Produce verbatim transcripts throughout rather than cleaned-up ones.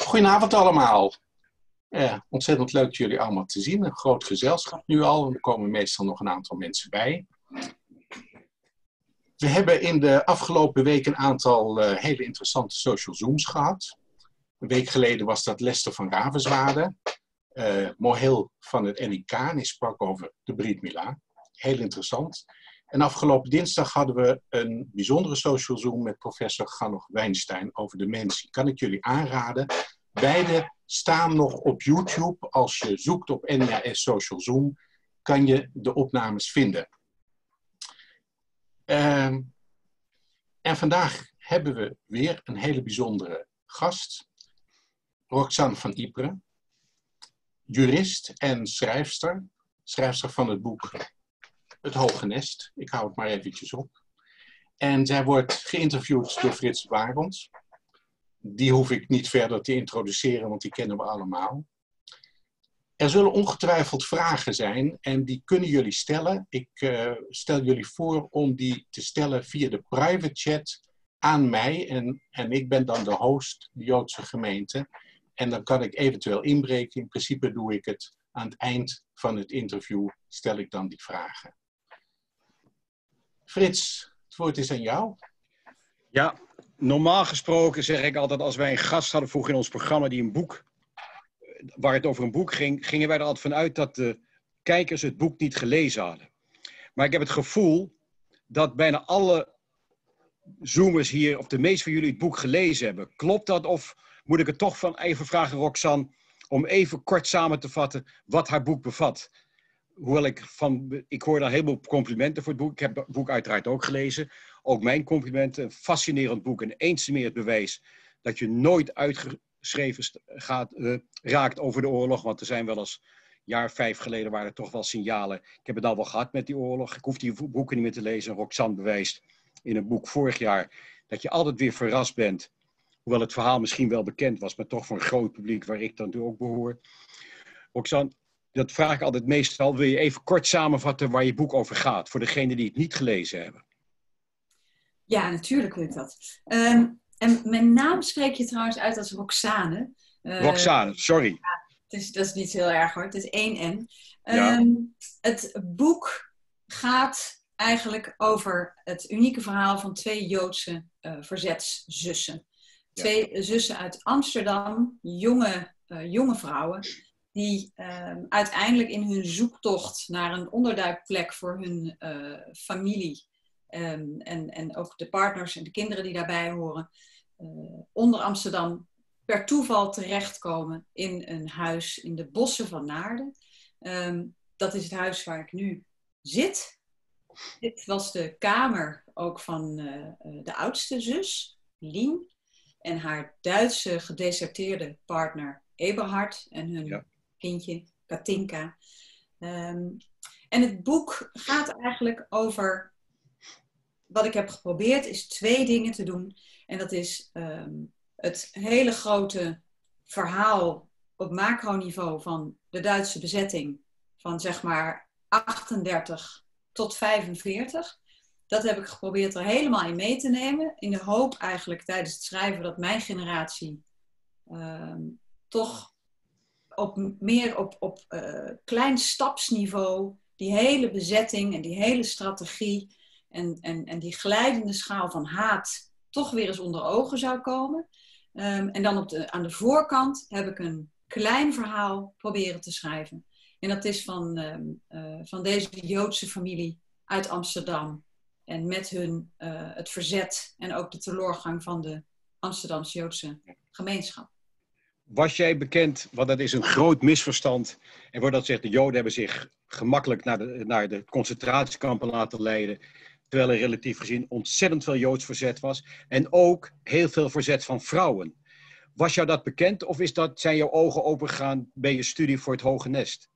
Goedenavond allemaal. Ja, ontzettend leuk jullie allemaal te zien. Een groot gezelschap nu al. Er komen meestal nog een aantal mensen bij. We hebben in de afgelopen week een aantal uh, hele interessante social zooms gehad. Een week geleden was dat Lester van Ravenswade. Uh, Mohel van het N I K en die sprak over de Brit Mila. Heel interessant. En afgelopen dinsdag hadden we een bijzondere social zoom met professor Ganoch Weinstein over dementie. Kan ik jullie aanraden. Beide staan nog op YouTube. Als je zoekt op N I A S Social Zoom, kan je de opnames vinden. Uh, en vandaag hebben we weer een hele bijzondere gast. Roxanne van Ypres. Jurist en schrijfster. Schrijfster van het boek Het Hoge Nest. Ik hou het maar eventjes op. En zij wordt geïnterviewd door Frits Waront. Die hoef ik niet verder te introduceren, want die kennen we allemaal. Er zullen ongetwijfeld vragen zijn en die kunnen jullie stellen. Ik uh, stel jullie voor om die te stellen via de private chat aan mij. En, en ik ben dan de host, de Joodse gemeente. En dan kan ik eventueel inbreken. In principe doe ik het aan het eind van het interview, stel ik dan die vragen. Frits, het woord is aan jou. Ja, normaal gesproken zeg ik altijd, als wij een gast hadden vroeger in ons programma die een boek, waar het over een boek ging, gingen wij er altijd vanuit dat de kijkers het boek niet gelezen hadden. Maar ik heb het gevoel dat bijna alle zoomers hier, of de meeste van jullie, het boek gelezen hebben. Klopt dat of moet ik het toch van even vragen, Roxanne, om even kort samen te vatten wat haar boek bevat? Hoewel ik van, ik hoor daar heel veel complimenten voor het boek. Ik heb het boek uiteraard ook gelezen. Ook mijn complimenten. Een fascinerend boek. En eens te meer het bewijs dat je nooit uitgeschreven gaat, uh, raakt over de oorlog. Want er zijn wel eens, een jaar vijf geleden waren er toch wel signalen. Ik heb het al wel gehad met die oorlog. Ik hoef die boeken niet meer te lezen. En Roxanne bewijst in een boek vorig jaar dat je altijd weer verrast bent. Hoewel het verhaal misschien wel bekend was, maar toch voor een groot publiek waar ik dan natuurlijk ook behoor. Roxanne, dat vraag ik altijd meestal. Wil je even kort samenvatten waar je boek over gaat? Voor degenen die het niet gelezen hebben. Ja, natuurlijk wil ik dat. Um, en mijn naam spreek je trouwens uit als Roxane. Uh, Roxane, sorry. Ja, het is, dat is niet heel erg hoor. Het is één N. Ja. Um, het boek gaat eigenlijk over het unieke verhaal van twee Joodse uh, verzetszussen. Ja. Twee zussen uit Amsterdam, jonge, uh, jonge vrouwen, die uh, uiteindelijk in hun zoektocht naar een onderduikplek voor hun uh, familie um, en, en ook de partners en de kinderen die daarbij horen, uh, onder Amsterdam per toeval terechtkomen in een huis in de bossen van Naarden. Um, dat is het huis waar ik nu zit. Dit was de kamer ook van uh, de oudste zus, Lien, en haar Duitse gedeserteerde partner Eberhard en hun ja. kindje Katinka. Um, en het boek gaat eigenlijk over, wat ik heb geprobeerd is twee dingen te doen. En dat is um, het hele grote verhaal op macroniveau van de Duitse bezetting van zeg maar achtendertig tot vijfenveertig. Dat heb ik geprobeerd er helemaal in mee te nemen. In de hoop eigenlijk tijdens het schrijven dat mijn generatie um, toch op, meer op, op uh, klein stapsniveau die hele bezetting en die hele strategie en, en, en die glijdende schaal van haat toch weer eens onder ogen zou komen. Um, en dan op de, aan de voorkant heb ik een klein verhaal proberen te schrijven. En dat is van, um, uh, van deze Joodse familie uit Amsterdam. En met hun uh, het verzet en ook de teloorgang van de Amsterdamse Joodse gemeenschap. Was jij bekend, want dat is een groot misverstand. En wordt dat zegt, de Joden hebben zich gemakkelijk naar de, naar de concentratiekampen laten leiden. Terwijl er relatief gezien ontzettend veel Joods verzet was. En ook heel veel verzet van vrouwen. Was jou dat bekend of is dat, zijn jouw ogen opengegaan bij je studie voor het Hoge Nest?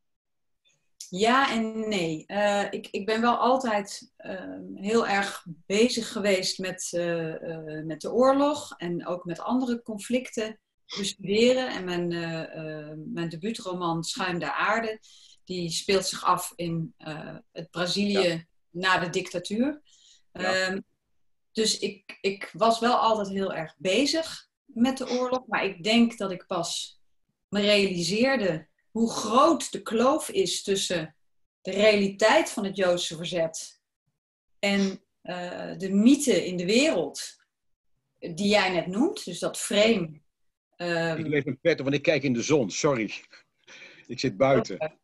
Ja en nee. Uh, ik, ik ben wel altijd uh, heel erg bezig geweest met, uh, uh, met de oorlog en ook met andere conflicten bestuderen. En mijn, uh, uh, mijn debuutroman Schuim der Aarde, die speelt zich af in uh, het Brazilië ja. na de dictatuur. Ja. Uh, dus ik, ik was wel altijd heel erg bezig. met de oorlog. Maar ik denk dat ik pas me realiseerde hoe groot de kloof is tussen de realiteit van het Joodse verzet en uh, de mythe in de wereld die jij net noemt. Dus dat frame. Um, ik leef een pet, want ik kijk in de zon. Sorry. Ik zit buiten.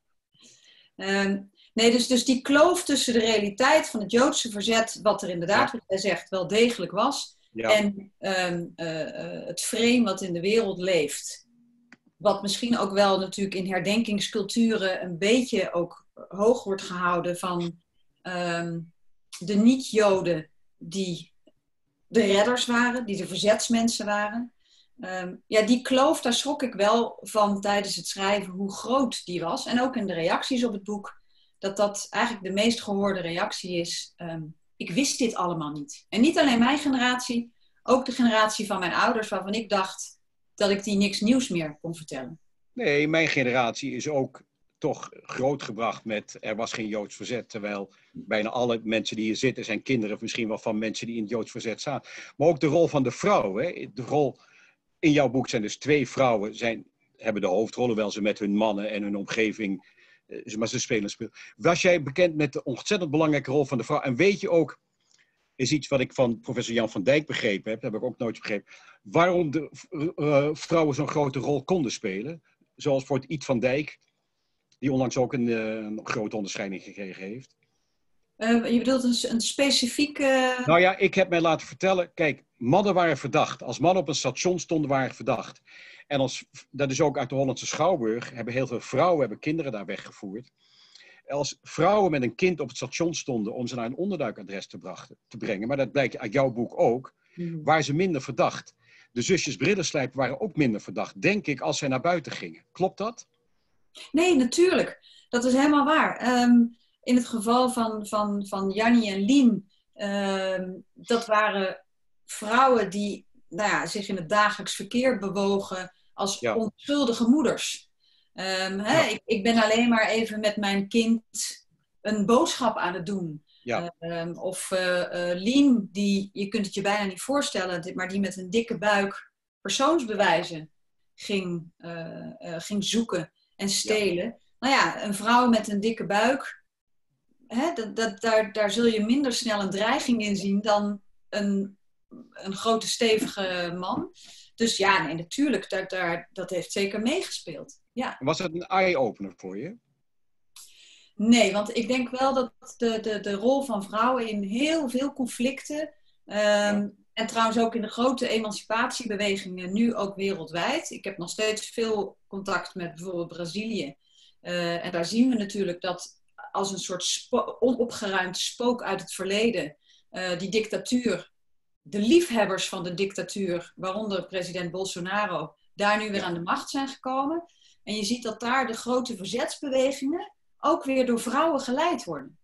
Um, nee, dus, dus die kloof tussen de realiteit van het Joodse verzet, wat er inderdaad, ja. wat jij zegt, wel degelijk was, ja. en um, uh, uh, het frame wat in de wereld leeft. Wat misschien ook wel natuurlijk in herdenkingsculturen een beetje ook hoog wordt gehouden van um, de niet-Joden die de redders waren, die de verzetsmensen waren. Um, ja, die kloof, daar schrok ik wel van tijdens het schrijven hoe groot die was. En ook in de reacties op het boek, dat dat eigenlijk de meest gehoorde reactie is. Um, ik wist dit allemaal niet. En niet alleen mijn generatie, ook de generatie van mijn ouders, waarvan ik dacht dat ik die niks nieuws meer kon vertellen. Nee, mijn generatie is ook toch grootgebracht met er was geen Joods verzet. Terwijl bijna alle mensen die hier zitten zijn kinderen misschien wel van mensen die in het Joods verzet staan. Maar ook de rol van de vrouw. Hè? De rol in jouw boek zijn dus twee vrouwen, zijn, hebben de hoofdrol, hoewel ze met hun mannen en hun omgeving, maar ze spelen speel. Was jij bekend met de ontzettend belangrijke rol van de vrouw? En weet je ook, is iets wat ik van professor Jan van Dijk begrepen heb, dat heb ik ook nooit begrepen, waarom de uh, vrouwen zo'n grote rol konden spelen? Zoals voor het Iet van Dijk, die onlangs ook een, uh, een grote onderscheiding gekregen heeft. Uh, je bedoelt een, een specifieke... Nou ja, ik heb mij laten vertellen, kijk, mannen waren verdacht. Als mannen op een station stonden, waren verdacht. En als, dat is ook uit de Hollandse Schouwburg, hebben heel veel vrouwen hebben kinderen daar weggevoerd. Als vrouwen met een kind op het station stonden om ze naar een onderduikadres te, brachten, te brengen, maar dat blijkt uit jouw boek ook, mm. waren ze minder verdacht. De zusjes Brillenslijp waren ook minder verdacht, denk ik, als zij naar buiten gingen. Klopt dat? Nee, natuurlijk. Dat is helemaal waar. Um, in het geval van, van, van Jannie en Lien, um, dat waren vrouwen die nou ja, zich in het dagelijks verkeer bewogen als ja. onschuldige moeders. Um, hè, ja. ik, ik ben alleen maar even met mijn kind een boodschap aan het doen. Ja. Um, of uh, uh, Lien, die, je kunt het je bijna niet voorstellen, maar die met een dikke buik persoonsbewijzen ging, uh, uh, ging zoeken en stelen. Ja. Nou ja, een vrouw met een dikke buik, hè, dat, dat, daar, daar zul je minder snel een dreiging in zien dan een, een grote stevige man. Dus ja, nee, natuurlijk, daar, daar, dat heeft zeker meegespeeld. Ja. Was het een eye-opener voor je? Nee, want ik denk wel dat de, de, de rol van vrouwen in heel veel conflicten, um, ja. en trouwens ook in de grote emancipatiebewegingen, nu ook wereldwijd. Ik heb nog steeds veel contact met bijvoorbeeld Brazilië. Uh, en daar zien we natuurlijk dat als een soort spo- onopgeruimd spook uit het verleden, uh, die dictatuur, de liefhebbers van de dictatuur, waaronder president Bolsonaro, daar nu weer ja. aan de macht zijn gekomen. En je ziet dat daar de grote verzetsbewegingen ook weer door vrouwen geleid worden.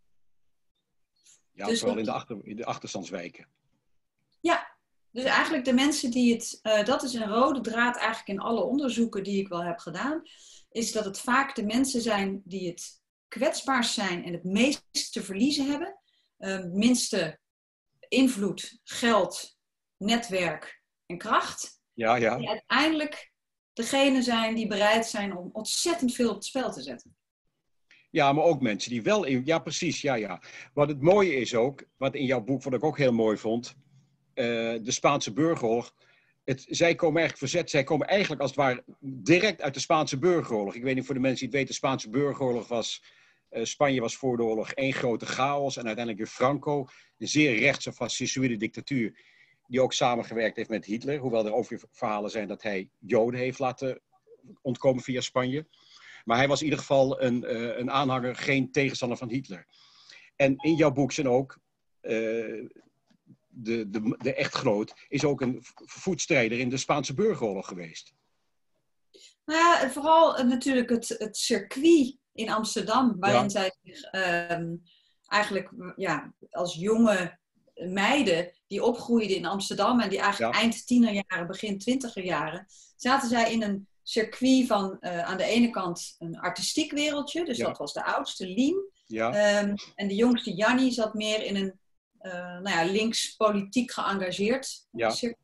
Ja, dus vooral in de, achter, in de achterstandswijken. Ja, dus eigenlijk de mensen die het... Uh, dat is een rode draad eigenlijk in alle onderzoeken die ik wel heb gedaan, is dat het vaak de mensen zijn die het kwetsbaarst zijn en het meest te verliezen hebben. Uh, minste invloed, geld, netwerk en kracht. Ja, ja. Die uiteindelijk degene zijn die bereid zijn om ontzettend veel op het spel te zetten. Ja, maar ook mensen die wel... In, ja, precies, ja, ja. Wat het mooie is ook, wat in jouw boek, wat ik ook heel mooi vond, uh, de Spaanse burgeroorlog. Het, zij komen eigenlijk verzet, zij komen eigenlijk als het ware direct uit de Spaanse burgeroorlog. Ik weet niet voor de mensen die het weten, de Spaanse burgeroorlog was... Uh, Spanje was voor de oorlog één grote chaos en uiteindelijk weer Franco, een zeer rechtse fascistoïde dictatuur, die ook samengewerkt heeft met Hitler, hoewel er ook weer verhalen zijn dat hij Joden heeft laten ontkomen via Spanje. Maar hij was in ieder geval een, uh, een aanhanger, geen tegenstander van Hitler. En in jouw boek zijn ook, uh, de, de, de echtgenoot is ook een voetstrijder in de Spaanse burgeroorlog geweest. Nou ja, vooral uh, natuurlijk het, het circuit in Amsterdam, waarin ja. zij zich um, eigenlijk ja, als jonge meiden die opgroeiden in Amsterdam en die eigenlijk ja. eind tienerjaren, begin twintiger jaren, zaten zij in een circuit van uh, aan de ene kant een artistiek wereldje, dus ja. dat was de oudste, Lien. Ja. Um, en de jongste, Jannie, zat meer in een uh, nou ja, links politiek geëngageerd ja. circuit.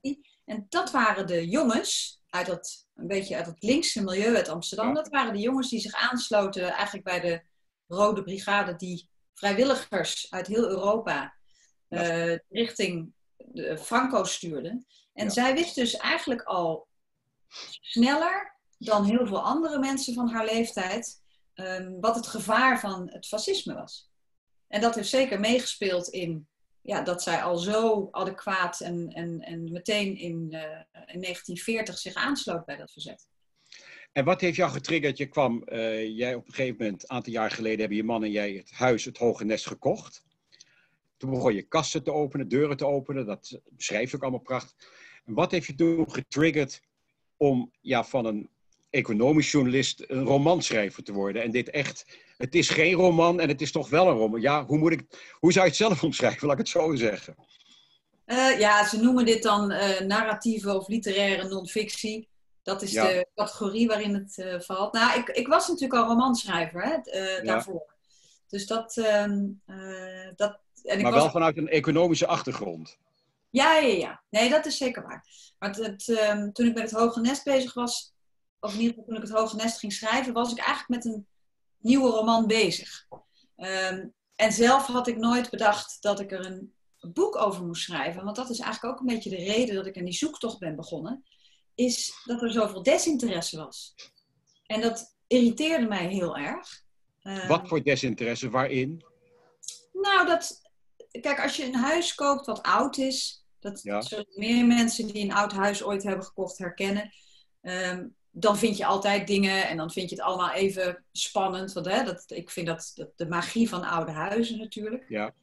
En dat waren de jongens uit dat, een beetje uit het linkse milieu uit Amsterdam. Ja. Dat waren de jongens die zich aansloten eigenlijk bij de Rode Brigade, die vrijwilligers uit heel Europa ja. uh, richting de Franco stuurden. En ja. zij wist dus eigenlijk al sneller dan heel veel andere mensen van haar leeftijd um, wat het gevaar van het fascisme was. En dat heeft zeker meegespeeld in ja, dat zij al zo adequaat en, en, en meteen in, uh, in negentien veertig zich aansloot bij dat verzet. En wat heeft jou getriggerd? Je kwam, uh, jij op een gegeven moment, een aantal jaar geleden, hebben je man en jij het huis, het Hoge Nest, gekocht. Toen begon je kasten te openen, deuren te openen. Dat beschrijf je ook allemaal prachtig. En wat heeft je toen getriggerd om ja, van een economisch journalist een romanschrijver te worden? En dit echt, het is geen roman en het is toch wel een roman. Ja, hoe, moet ik, hoe zou je het zelf omschrijven, laat ik het zo zeggen? Uh, ja, ze noemen dit dan uh, narratieve of literaire non-fictie. Dat is ja. de categorie waarin het uh, valt. Nou, ik, ik was natuurlijk al romanschrijver hè, uh, ja. daarvoor. Dus dat... Uh, uh, dat en ik maar was... wel vanuit een economische achtergrond. Ja, ja, ja. Nee, dat is zeker waar. Maar het, het, um, toen ik met het Hoge Nest bezig was, of in ieder geval toen ik het Hoge Nest ging schrijven, was ik eigenlijk met een nieuwe roman bezig. Um, en zelf had ik nooit bedacht dat ik er een boek over moest schrijven. Want dat is eigenlijk ook een beetje de reden dat ik aan die zoektocht ben begonnen. Is dat er zoveel desinteresse was. En dat irriteerde mij heel erg. Um, Wat voor desinteresse? Waarin? Nou, dat... Kijk, als je een huis koopt wat oud is, dat ja. zullen meer mensen die een oud huis ooit hebben gekocht herkennen, um, dan vind je altijd dingen en dan vind je het allemaal even spannend. Want, hè, dat, ik vind dat, dat de magie van oude huizen natuurlijk. Ja.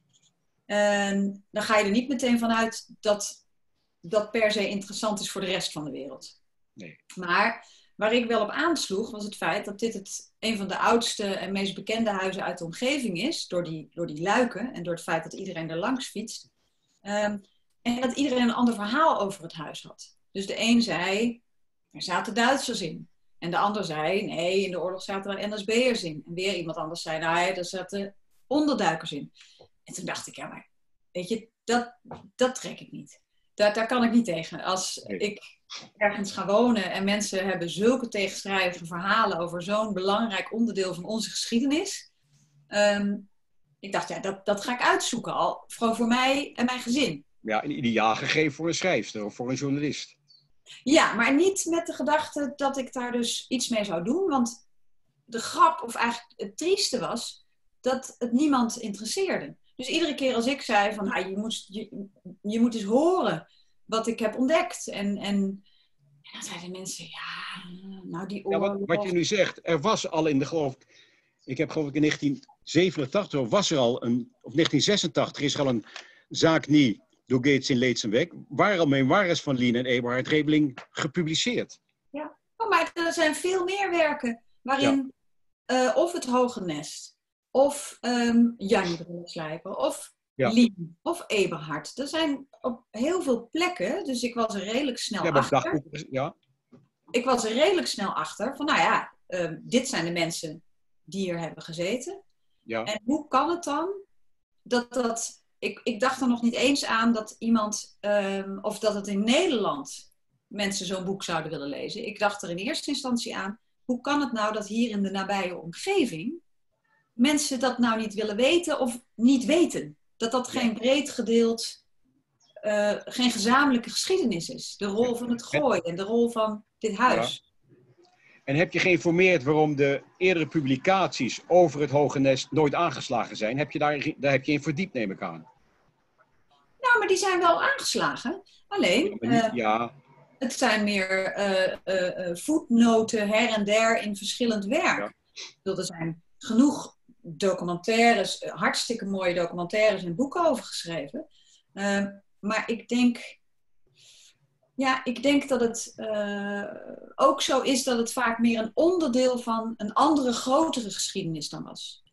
En dan ga je er niet meteen vanuit dat dat per se interessant is voor de rest van de wereld. Nee. Maar waar ik wel op aansloeg was het feit dat dit het, een van de oudste en meest bekende huizen uit de omgeving is. Door die, door die luiken en door het feit dat iedereen er langs fietst. Um, en dat iedereen een ander verhaal over het huis had. Dus de een zei, er zaten Duitsers in. En de ander zei, nee, in de oorlog zaten er N S B'ers in. En weer iemand anders zei, nee, er zaten onderduikers in. En toen dacht ik, ja maar, weet je, dat, dat trek ik niet. Daar, daar kan ik niet tegen. Als ik ergens ga wonen en mensen hebben zulke tegenstrijdige verhalen over zo'n belangrijk onderdeel van onze geschiedenis. Um, ik dacht, ja, dat, dat ga ik uitzoeken al. Vooral voor mij en mijn gezin. Ja, een ideaal gegeven voor een schrijfster of voor een journalist. Ja, maar niet met de gedachte dat ik daar dus iets mee zou doen. Want de grap, of eigenlijk het trieste was, dat het niemand interesseerde. Dus iedere keer als ik zei van, nou, je, moet, je, je moet eens horen wat ik heb ontdekt. En, en, en dan zeiden mensen, ja, nou die oorlog... Ja, wat, wat je nu zegt, er was al in de geloof... Ik heb geloof ik in negentien zevenentachtig, was er al een... Of negentien zesentachtig is er al een zaak niet door Gates in Leedsenweg. Waar al memoires van Lien en Eberhard Rebeling gepubliceerd. Ja, oh, maar er zijn veel meer werken waarin ja. uh, of het Hoge Nest... Of um, Jannie Brunslijper, of ja. Lien, of Eberhard. Er zijn op heel veel plekken, dus ik was er redelijk snel ja, achter. Ja. Ik was er redelijk snel achter van, nou ja, um, dit zijn de mensen die hier hebben gezeten. Ja. En hoe kan het dan dat dat... Ik, ik dacht er nog niet eens aan dat iemand, um, of dat het in Nederland mensen zo'n boek zouden willen lezen. Ik dacht er in eerste instantie aan, hoe kan het nou dat hier in de nabije omgeving mensen dat nou niet willen weten of niet weten. Dat dat geen breed gedeeld, uh, geen gezamenlijke geschiedenis is. De rol van het gooi en de rol van dit huis. Ja. En heb je geïnformeerd waarom de eerdere publicaties over het Hoge Nest nooit aangeslagen zijn? Heb je daar, daar heb je in verdiept, neem ik aan. Nou, maar die zijn wel aangeslagen. Alleen, ja, niet, uh, ja. het zijn meer uh, uh, uh, voetnoten her en der in verschillend werk. Ja. Er zijn genoeg documentaires, hartstikke mooie documentaires en boeken over geschreven. Uh, maar ik denk, ja, ik denk dat het uh, ook zo is dat het vaak meer een onderdeel van een andere, grotere geschiedenis dan was.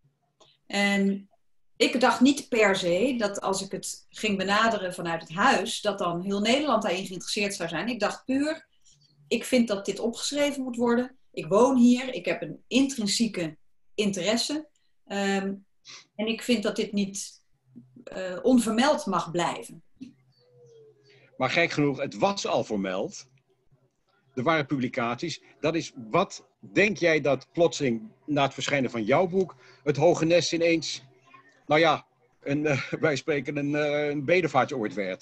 En ik dacht niet per se dat als ik het ging benaderen vanuit het huis, dat dan heel Nederland daarin geïnteresseerd zou zijn. Ik dacht puur, ik vind dat dit opgeschreven moet worden. Ik woon hier, ik heb een intrinsieke interesse. Um, en ik vind dat dit niet uh, onvermeld mag blijven. Maar gek genoeg, het was al vermeld. Er waren publicaties. Dat is, wat denk jij dat plotseling na het verschijnen van jouw boek het Hoge Nest ineens, nou ja, een, uh, wij spreken een, uh, een bedevaartsoord werd?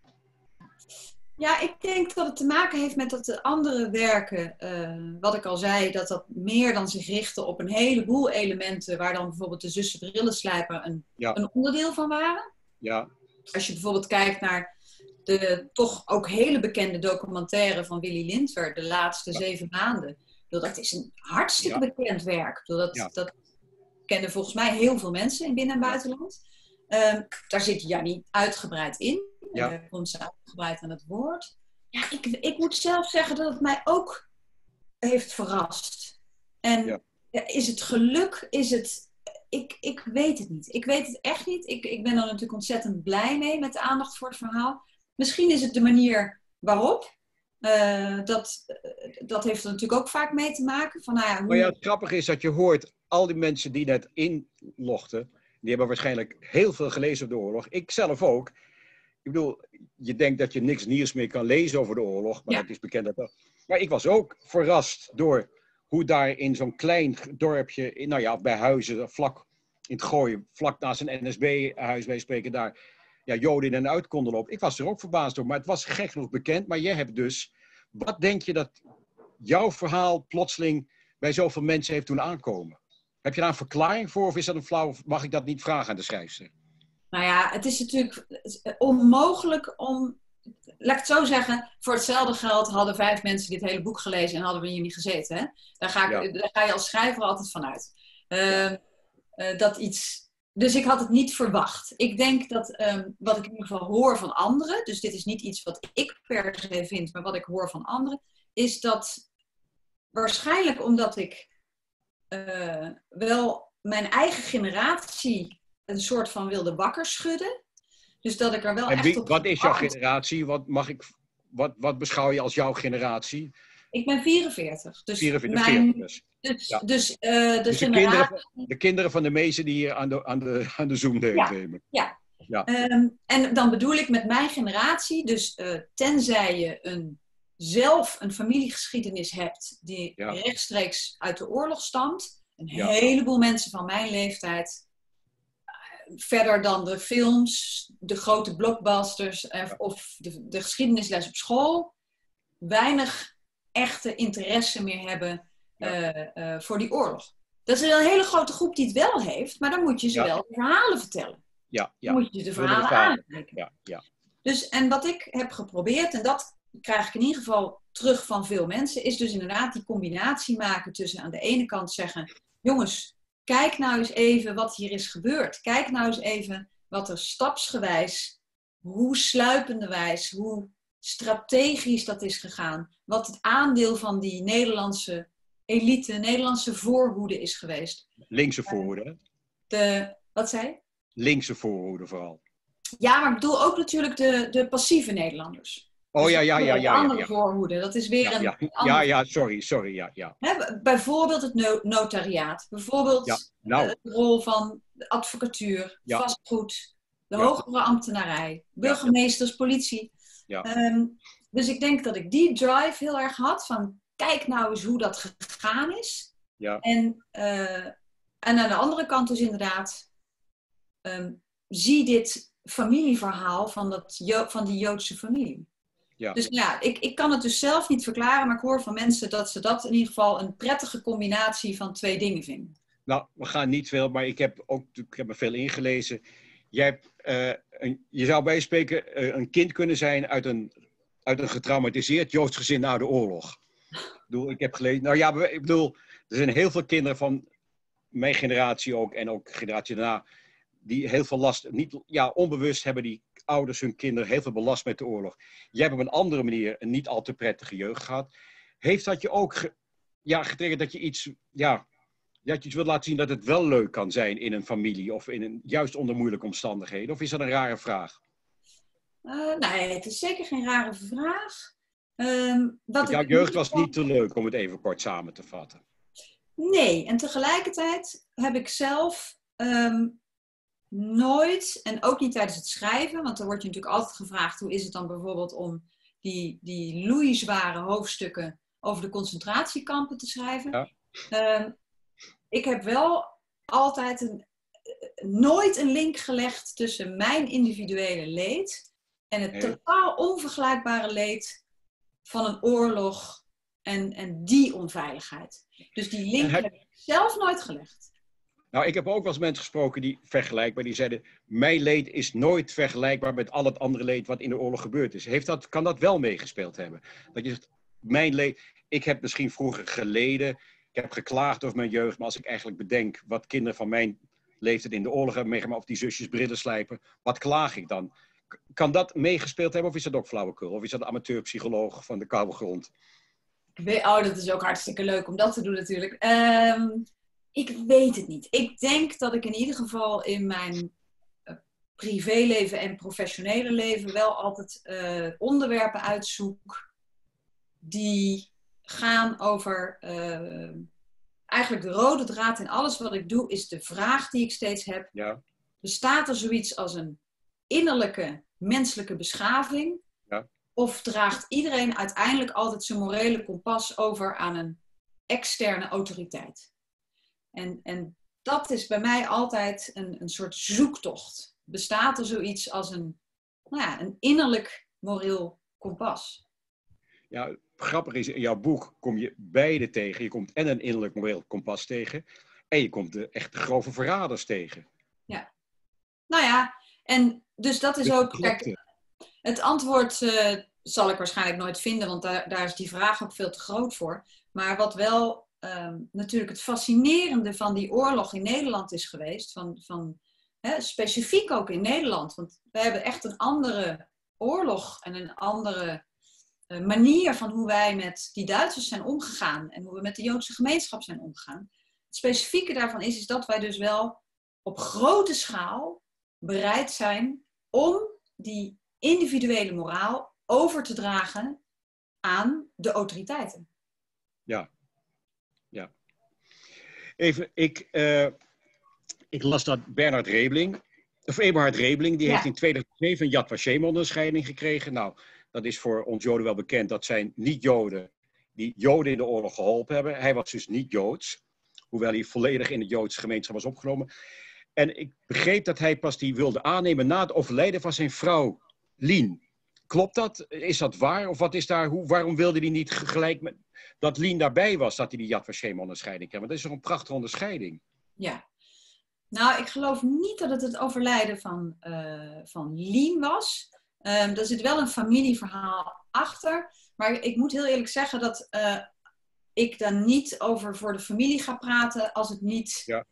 Ja, ik denk dat het te maken heeft met dat de andere werken, uh, wat ik al zei, dat dat meer dan zich richten op een heleboel elementen, waar dan bijvoorbeeld de zussen Brillenslijper een, ja. een onderdeel van waren. Ja. Als je bijvoorbeeld kijkt naar de toch ook hele bekende documentaire van Willy Lindver, De Laatste ja. Zeven Maanden. Dat is een hartstikke ja. bekend werk. Dat, ja. dat kennen volgens mij heel veel mensen in binnen- en buitenland. Um, daar zit Jannie uitgebreid in. Ja. Daar komt ze uitgebreid aan het woord. Ja, ik, ik moet zelf zeggen dat het mij ook heeft verrast. En ja. is het geluk? Is het... Ik, ik weet het niet. Ik weet het echt niet. Ik, ik ben er natuurlijk ontzettend blij mee met de aandacht voor het verhaal. Misschien is het de manier waarop. Uh, dat, dat heeft er natuurlijk ook vaak mee te maken. Van, nou ja, hoe... Maar ja, het grappige is dat je hoort, al die mensen die net inlogden, die hebben waarschijnlijk heel veel gelezen over de oorlog. Ik zelf ook. Ik bedoel, je denkt dat je niks nieuws meer kan lezen over de oorlog, maar ja. dat is bekend. Dat dat... Maar ik was ook verrast door hoe daar in zo'n klein dorpje, nou ja, bij Huizen, vlak in het Gooien, vlak naast een N S B-huis, wij spreken daar, ja, Joden in en uit konden lopen. Ik was er ook verbaasd door, maar het was gek genoeg bekend. Maar jij hebt dus, wat denk je dat jouw verhaal plotseling bij zoveel mensen heeft doen aankomen? Heb je daar een verklaring voor of is dat een flauw, mag ik dat niet vragen aan de schrijfster? Nou ja, het is natuurlijk onmogelijk om, laat ik het zo zeggen, voor hetzelfde geld hadden vijf mensen dit hele boek gelezen en hadden we hier niet gezeten. Hè? Daar, ga ik, ja. daar ga je als schrijver altijd van uit. Uh, uh, dat iets... Dus ik had het niet verwacht. Ik denk dat um, wat ik in ieder geval hoor van anderen, dus dit is niet iets wat ik per se vind, maar wat ik hoor van anderen, is dat waarschijnlijk omdat ik uh, wel mijn eigen generatie een soort van wilde wakker schudden. Dus dat ik er wel en echt wie, op... Wat is jouw generatie? Wat, mag ik, wat, wat beschouw je als jouw generatie? Ik ben vierenveertig. Dus vierenveertig, mijn, dus. Dus, ja. dus, uh, de, dus de, generatie... kinderen, de kinderen van de meesten die hier aan de, aan de, aan de Zoom deelnemen. Ja, ja. ja. Um, en dan bedoel ik met mijn generatie, dus uh, tenzij je een, zelf een familiegeschiedenis hebt die ja. rechtstreeks uit de oorlog stamt. Een ja. heleboel mensen van mijn leeftijd, uh, verder dan de films, de grote blockbusters uh, ja. of de, de geschiedenisles op school, weinig echte interesse meer hebben uh, uh, voor die oorlog. Dat is een hele grote groep die het wel heeft, maar dan moet je ze ja. wel de verhalen vertellen. Ja, ja. Dan moet je de verhalen aankijken. Ja, ja. Dus, en wat ik heb geprobeerd, en dat krijg ik in ieder geval terug van veel mensen, is dus inderdaad die combinatie maken tussen aan de ene kant zeggen, jongens, kijk nou eens even wat hier is gebeurd. Kijk nou eens even wat er stapsgewijs, hoe sluipenderwijs, hoe strategisch dat is gegaan. Wat het aandeel van die Nederlandse elite, Nederlandse voorhoede is geweest. Linkse voorhoede, hè? De, wat zei je? Linkse voorhoede vooral. Ja, maar ik bedoel ook natuurlijk de, de passieve Nederlanders. Oh dus ja, ja, ja, ja. De andere ja, ja. voorhoede, dat is weer ja, een... Ja, andere... ja, ja, sorry, sorry, ja, ja. He, bijvoorbeeld het no- notariaat. Bijvoorbeeld ja, nou. de rol van de advocatuur, ja. vastgoed, de ja. hogere ambtenarij, burgemeesters, ja. politie. Ja. Um, dus ik denk dat ik die drive heel erg had van kijk nou eens hoe dat gegaan is. Ja. En, uh, en aan de andere kant dus inderdaad, um, zie dit familieverhaal van, dat jo- van die Joodse familie. Ja. Dus ja, ik, ik kan het dus zelf niet verklaren, maar ik hoor van mensen dat ze dat in ieder geval een prettige combinatie van twee dingen vinden. Nou, we gaan niet veel, maar ik heb ook ik heb er veel ingelezen. Jij hebt, uh, een, je zou bij spreken uh, een kind kunnen zijn uit een, uit een getraumatiseerd Joods gezin na de oorlog. Ik bedoel, ik heb gelezen, nou ja, ik bedoel, er zijn heel veel kinderen van mijn generatie ook en ook generatie daarna, die heel veel last, niet, ja, onbewust hebben die ouders hun kinderen heel veel belast met de oorlog. Jij hebt op een andere manier een niet al te prettige jeugd gehad. Heeft dat je ook ge, ja, getriggerd dat je iets, ja, dat je iets wilt laten zien dat het wel leuk kan zijn in een familie of in een, juist onder moeilijke omstandigheden? Of is dat een rare vraag? Uh, nee, het is zeker geen rare vraag. Um, wat jouw jeugd was niet te leuk, om het even kort samen te vatten. Nee, en tegelijkertijd heb ik zelf... Um, nooit, en ook niet tijdens het schrijven, want dan wordt je natuurlijk altijd gevraagd, hoe is het dan bijvoorbeeld om die, die loeizware hoofdstukken over de concentratiekampen te schrijven. Ja. Uh, ik heb wel altijd een, nooit een link gelegd tussen mijn individuele leed en het nee. totaal onvergelijkbare leed van een oorlog en, en die onveiligheid. Dus die link heb... heb ik zelf nooit gelegd. Nou, ik heb ook wel eens mensen gesproken die vergelijkbaar, die zeiden, mijn leed is nooit vergelijkbaar met al het andere leed wat in de oorlog gebeurd is. Heeft dat, kan dat wel meegespeeld hebben? Dat je zegt, mijn leed, ik heb misschien vroeger geleden, ik heb geklaagd over mijn jeugd, maar als ik eigenlijk bedenk wat kinderen van mijn leeftijd in de oorlog hebben meegemaakt, of die zusjes brillen slijpen, wat klaag ik dan? Kan dat meegespeeld hebben of is dat ook flauwekul? Of is dat de amateurpsycholoog van de koude grond? Oh, dat is ook hartstikke leuk om dat te doen natuurlijk. Um... Ik weet het niet. Ik denk dat ik in ieder geval in mijn uh, privéleven en professionele leven wel altijd uh, onderwerpen uitzoek die gaan over... Uh, eigenlijk de rode draad in alles wat ik doe is de vraag die ik steeds heb. Ja. Bestaat er zoiets als een innerlijke menselijke beschaving? Ja. Of draagt iedereen uiteindelijk altijd zijn morele kompas over aan een externe autoriteit? En, en dat is bij mij altijd een, een soort zoektocht. Bestaat er zoiets als een, nou ja, een innerlijk moreel kompas? Ja, grappig is, in jouw boek kom je beide tegen. Je komt en een innerlijk moreel kompas tegen. En je komt de echte grove verraders tegen. Ja. Nou ja, en dus dat is dus ook... Kijk, het antwoord uh, zal ik waarschijnlijk nooit vinden, want daar, daar is die vraag ook veel te groot voor. Maar wat wel... Um, natuurlijk het fascinerende van die oorlog in Nederland is geweest, van, van, hè, specifiek ook in Nederland, want we hebben echt een andere oorlog en een andere uh, manier van hoe wij met die Duitsers zijn omgegaan en hoe we met de Joodse gemeenschap zijn omgegaan. Het specifieke daarvan is, is dat wij dus wel op grote schaal bereid zijn om die individuele moraal over te dragen aan de autoriteiten. Ja. Ja. Even, ik, uh, ik las dat Bernard Rebling, of Eberhard Rebling, die ja. heeft in tweeduizend zeven een Yad Vashem-onderscheiding gekregen. Nou, dat is voor ons Joden wel bekend. Dat zijn niet-Joden die Joden in de oorlog geholpen hebben. Hij was dus niet Joods, hoewel hij volledig in de Joodse gemeenschap was opgenomen. En ik begreep dat hij pas die wilde aannemen na het overlijden van zijn vrouw, Lien. Klopt dat? Is dat waar? Of wat is daar, hoe, waarom wilde hij niet gelijk met... dat Lien daarbij was, dat hij die Yad Vashem-onderscheiding kreeg? Want dat is toch een prachtige onderscheiding? Ja. Nou, ik geloof niet dat het het overlijden van, uh, van Lien was. Um, er zit wel een familieverhaal achter. Maar ik moet heel eerlijk zeggen dat uh, ik daar niet over voor de familie ga praten als het niet ja.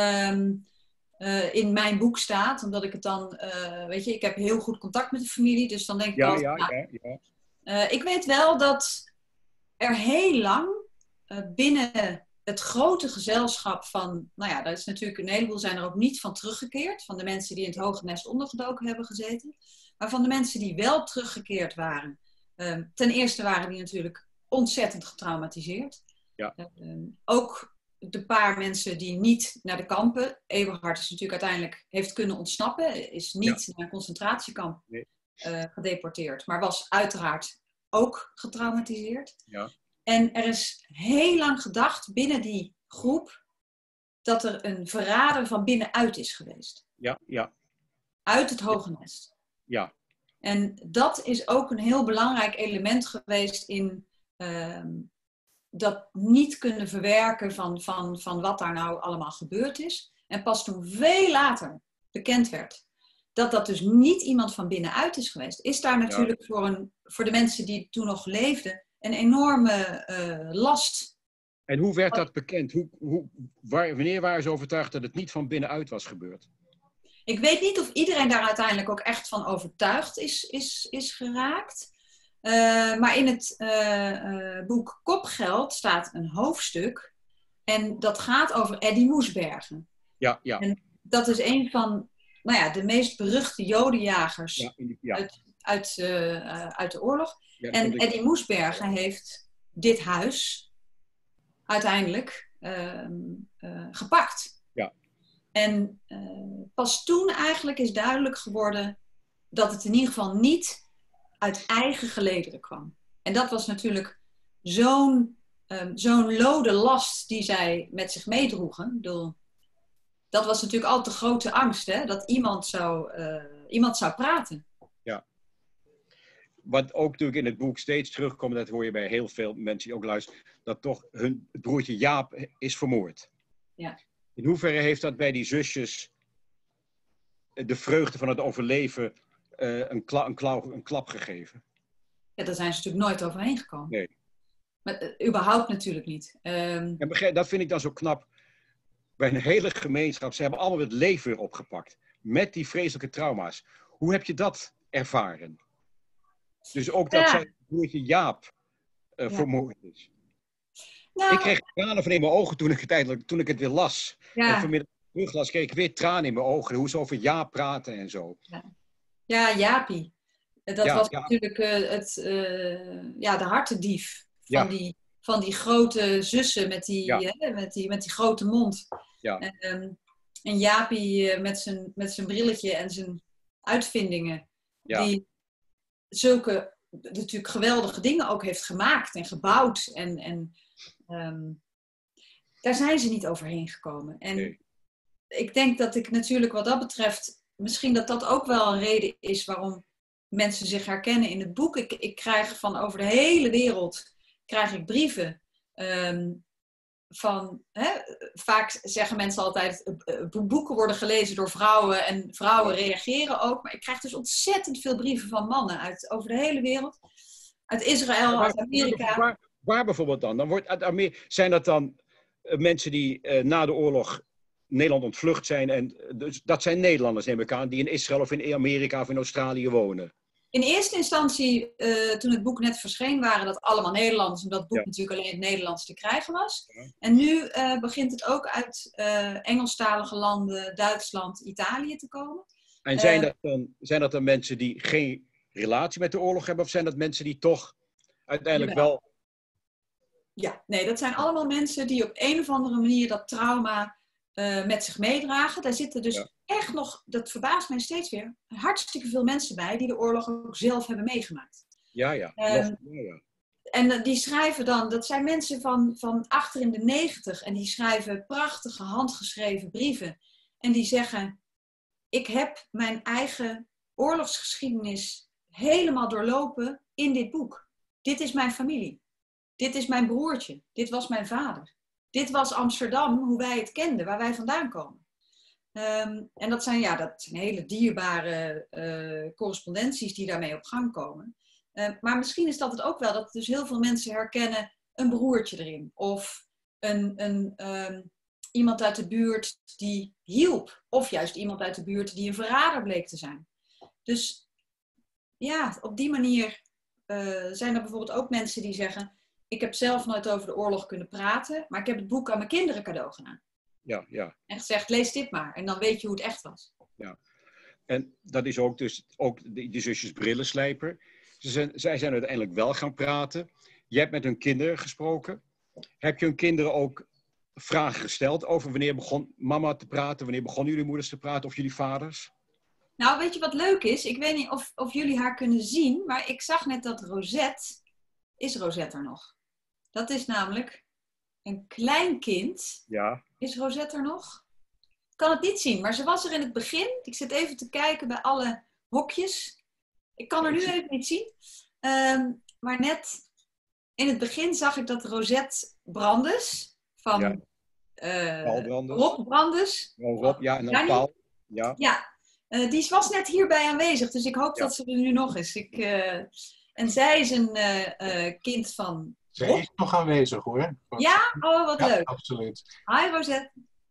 um, uh, in mijn boek staat. Omdat ik het dan, uh, weet je, ik heb heel goed contact met de familie. Dus dan denk ik ja, wel, ja, nou, ja, ja. Uh, ik weet wel dat er heel lang uh, binnen het grote gezelschap van, nou ja, dat is natuurlijk een heleboel zijn er ook niet van teruggekeerd. Van de mensen die in het hoge nest ondergedoken hebben gezeten. Maar van de mensen die wel teruggekeerd waren. Um, ten eerste waren die natuurlijk ontzettend getraumatiseerd. Ja. Um, ook de paar mensen die niet naar de kampen. Eberhard is natuurlijk uiteindelijk, heeft kunnen ontsnappen. Is niet ja. naar een concentratiekamp nee. uh, gedeporteerd. Maar was uiteraard ook getraumatiseerd. Ja. En er is heel lang gedacht binnen die groep dat er een verrader van binnenuit is geweest. Ja, ja. Uit het hoge nest. Ja. En dat is ook een heel belangrijk element geweest in uh, dat niet kunnen verwerken van, van, van wat daar nou allemaal gebeurd is. En pas toen veel later bekend werd dat dat dus niet iemand van binnenuit is geweest, is daar natuurlijk ja. voor, een, voor de mensen die toen nog leefden een enorme uh, last. En hoe werd dat bekend? Hoe, hoe, waar, wanneer waren ze overtuigd dat het niet van binnenuit was gebeurd? Ik weet niet of iedereen daar uiteindelijk ook echt van overtuigd is, is, is geraakt. Uh, maar in het uh, uh, boek Kopgeld staat een hoofdstuk. En dat gaat over Eddy Moesbergen. Ja, ja. En dat is een van nou ja, de meest beruchte jodenjagers ja, die, ja. uit, uit, uh, uh, uit de oorlog. Ja, en ik... Eddy Moesbergen heeft dit huis uiteindelijk uh, uh, gepakt. Ja. En uh, pas toen eigenlijk is duidelijk geworden dat het in ieder geval niet uit eigen gelederen kwam. En dat was natuurlijk zo'n um, zo'n lode last die zij met zich meedroegen. Ik bedoel, dat was natuurlijk al de grote angst, hè? Dat iemand zou, uh, iemand zou praten. Ja. Wat ook natuurlijk in het boek steeds terugkomt, dat hoor je bij heel veel mensen die ook luisteren, dat toch hun broertje Jaap is vermoord. Ja. In hoeverre heeft dat bij die zusjes de vreugde van het overleven uh, een, kla een, klauw, een klap gegeven? Ja, daar zijn ze natuurlijk nooit overheen gekomen. Nee. Maar, uh, überhaupt natuurlijk niet. Um... En begrijp, dat vind ik dan zo knap. Bij een hele gemeenschap, ze hebben allemaal het leven weer opgepakt. Met die vreselijke trauma's. Hoe heb je dat ervaren? Dus ook dat ja. zijn broertje Jaap uh, ja. vermoord is. Nou, ik kreeg tranen van in mijn ogen toen ik het, eigenlijk, toen ik het weer las. Ja. En vanmiddag teruglas kreeg ik weer tranen in mijn ogen. Hoe ze over Jaap praten en zo. Ja, ja Jaapie. Dat ja, was ja. natuurlijk uh, het, uh, ja, de hartendief van, ja. die, van die grote zussen met die, ja. uh, met die, met die grote mond. Ja. En, um, en Jaapie uh, met zijn met zijn brilletje en zijn uitvindingen. Ja. Die zulke natuurlijk geweldige dingen ook heeft gemaakt en gebouwd. En, en um, daar zijn ze niet overheen gekomen. En nee. ik denk dat ik natuurlijk wat dat betreft, misschien dat dat ook wel een reden is waarom mensen zich herkennen in het boek. Ik, ik krijg van over de hele wereld krijg ik brieven. Um, van, hè, vaak zeggen mensen altijd, uh, boeken worden gelezen door vrouwen en vrouwen reageren ook. Maar ik krijg dus ontzettend veel brieven van mannen uit over de hele wereld. Uit Israël, waar, uit Amerika. Waar, waar bijvoorbeeld dan? dan wordt, uit Amerika, zijn dat dan uh, mensen die uh, na de oorlog Nederland ontvlucht zijn? En, dus, dat zijn Nederlanders, neem ik aan, die in Israël of in Amerika of in Australië wonen? In eerste instantie, uh, toen het boek net verscheen, waren dat allemaal Nederlanders. Omdat het boek ja. natuurlijk alleen in het Nederlands te krijgen was. Ja. En nu uh, begint het ook uit uh, Engelstalige landen, Duitsland, Italië te komen. En zijn, uh, dat dan, zijn dat dan mensen die geen relatie met de oorlog hebben? Of zijn dat mensen die toch uiteindelijk jawel. wel... Ja, nee, dat zijn allemaal mensen die op een of andere manier dat trauma uh, met zich meedragen. Daar zitten dus... Ja. Echt nog, dat verbaast mij steeds weer, hartstikke veel mensen bij die de oorlog ook zelf hebben meegemaakt. Ja, ja. Um, ja, ja. En die schrijven dan, dat zijn mensen van, van achter in de negentig en die schrijven prachtige handgeschreven brieven. En die zeggen, ik heb mijn eigen oorlogsgeschiedenis helemaal doorlopen in dit boek. Dit is mijn familie. Dit is mijn broertje. Dit was mijn vader. Dit was Amsterdam, hoe wij het kenden, waar wij vandaan komen. Um, en dat zijn, ja, dat zijn hele dierbare uh, correspondenties die daarmee op gang komen. Uh, maar misschien is dat het ook wel, dat dus heel veel mensen herkennen een broertje erin. Of een, een, um, iemand uit de buurt die hielp. Of juist iemand uit de buurt die een verrader bleek te zijn. Dus ja, op die manier uh, zijn er bijvoorbeeld ook mensen die zeggen, ik heb zelf nooit over de oorlog kunnen praten, maar ik heb het boek aan mijn kinderen cadeau gedaan. Ja, ja. En gezegd, lees dit maar. En dan weet je hoe het echt was. Ja. En dat is ook dus ook die, die zusjes Brillenslijper. Ze zijn, zij zijn uiteindelijk wel gaan praten. Je hebt met hun kinderen gesproken. Heb je hun kinderen ook vragen gesteld over wanneer begon mama te praten? Wanneer begonnen jullie moeders te praten? Of jullie vaders? Nou, weet je wat leuk is? Ik weet niet of, of jullie haar kunnen zien. Maar ik zag net dat Rosette... Is Rosette er nog? Dat is namelijk een klein kind... Ja. Is Rosette er nog? Ik kan het niet zien, maar ze was er in het begin. Ik zit even te kijken bij alle hokjes. Ik kan er nu even niet zien. Um, maar net in het begin zag ik dat Rosette Brandes van ja. uh, Brandes. Rob Brandes. Oh, Rob, ja, en dan Paul. Ja, ja uh, die was net hierbij aanwezig, dus ik hoop ja. dat ze er nu nog is. Ik, uh, en zij is een uh, uh, kind van... Zij is nog aanwezig hoor. Ja? Oh, wat ja, leuk. Absoluut. Hi Rosette.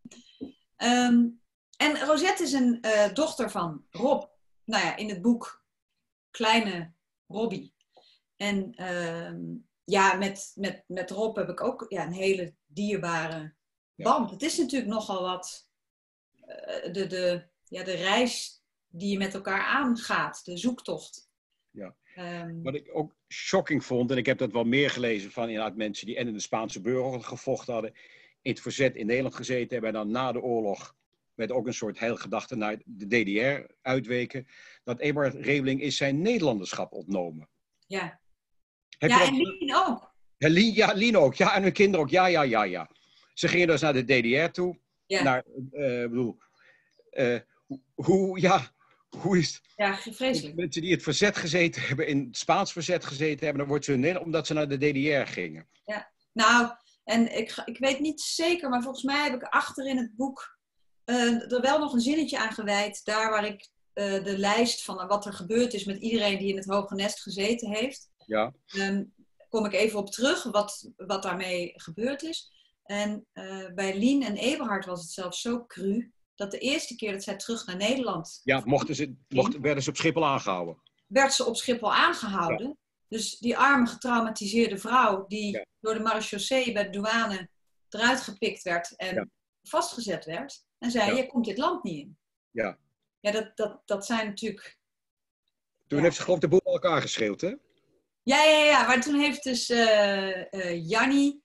Um, en Rosette is een uh, dochter van Rob. Nou ja, in het boek Kleine Robbie. En um, ja, met, met, met Rob heb ik ook ja, een hele dierbare band. Ja. Het is natuurlijk nogal wat uh, de, de, ja, de reis die je met elkaar aangaat. De zoektocht. Ja. Um, Wat ik ook shocking vond, en ik heb dat wel meer gelezen van inderdaad mensen die en in de Spaanse burgeroorlog gevochten hadden, in het verzet in Nederland gezeten hebben en dan na de oorlog met ook een soort heilgedachte naar de D D R uitweken, dat Eberhard Rebeling is zijn Nederlanderschap ontnomen. Ja, Heb ja je en dat... Lien ook. Ja, Lien, ja, Lien ook. Ja, en hun kinderen ook. Ja, ja, ja, ja. Ze gingen dus naar de D D R toe. Ja, Naar, uh, bedoel, uh, hoe, ja, hoe is het? ja vreselijk. Mensen die het verzet gezeten hebben, in het Spaans verzet gezeten hebben, dan wordt ze hun omdat ze naar de D D R gingen. Ja, nou, en ik, ik weet niet zeker, maar volgens mij heb ik achter in het boek uh, er wel nog een zinnetje aan gewijd. Daar waar ik uh, de lijst van wat er gebeurd is met iedereen die in het Hoge Nest gezeten heeft. Ja. Um, kom ik even op terug, wat, wat daarmee gebeurd is. En uh, bij Lien en Eberhard was het zelfs zo cru, dat de eerste keer dat zij terug naar Nederland... Ja, mochten ze, mochten, werden ze op Schiphol aangehouden. Werd ze op Schiphol aangehouden. Ja. Dus die arme getraumatiseerde vrouw, die ja. door de marechaussee bij de douane eruit gepikt werd en ja. vastgezet werd. En zei, ja. je komt dit land niet in. Ja. Ja, dat, dat, dat zijn natuurlijk... Toen ja. heeft ze geloof ik de boel elkaar geschreeuwd, hè? Ja, ja, ja. Maar toen heeft dus uh, uh, Jannie...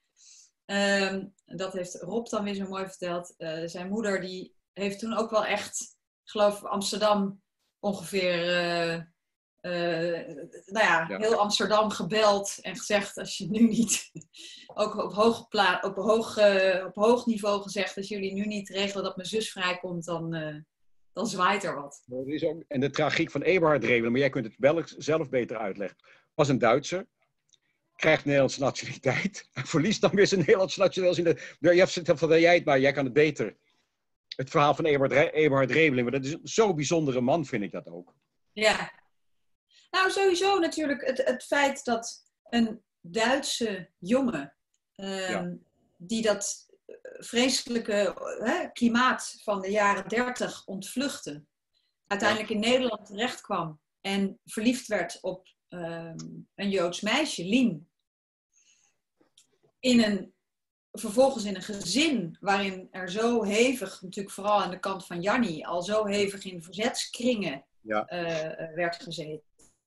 Um, dat heeft Rob dan weer zo mooi verteld. Uh, zijn moeder die heeft toen ook wel echt, ik geloof Amsterdam ongeveer, uh, uh, nou ja, ja, heel Amsterdam gebeld en gezegd als je nu niet, ook op hoog, pla- op hoog, uh, op hoog niveau gezegd, als jullie nu niet regelen dat mijn zus vrijkomt, dan, uh, dan zwaait er wat. Dat is ook, en de tragiek van Eberhard Rebeling, maar jij kunt het wel zelf beter uitleggen, was een Duitser. Krijgt Nederlandse nationaliteit. En verliest dan weer zijn Nederlandse nationaliteit. Je hebt van jij het maar, jij kan het beter. Het verhaal van Eberhard, Eberhard Rebeling. Maar dat is zo'n bijzondere man, vind ik dat ook. Ja. Nou, sowieso natuurlijk het, het feit dat een Duitse jongen... Uh, ja. die dat vreselijke uh, klimaat van de jaren dertig ontvluchtte. Uiteindelijk ja. in Nederland terecht kwam. En verliefd werd op... Um, een Joods meisje, Lien. In een, vervolgens in een gezin waarin er zo hevig, natuurlijk vooral aan de kant van Jannie, al zo hevig in verzetskringen ja. uh, werd gezeten.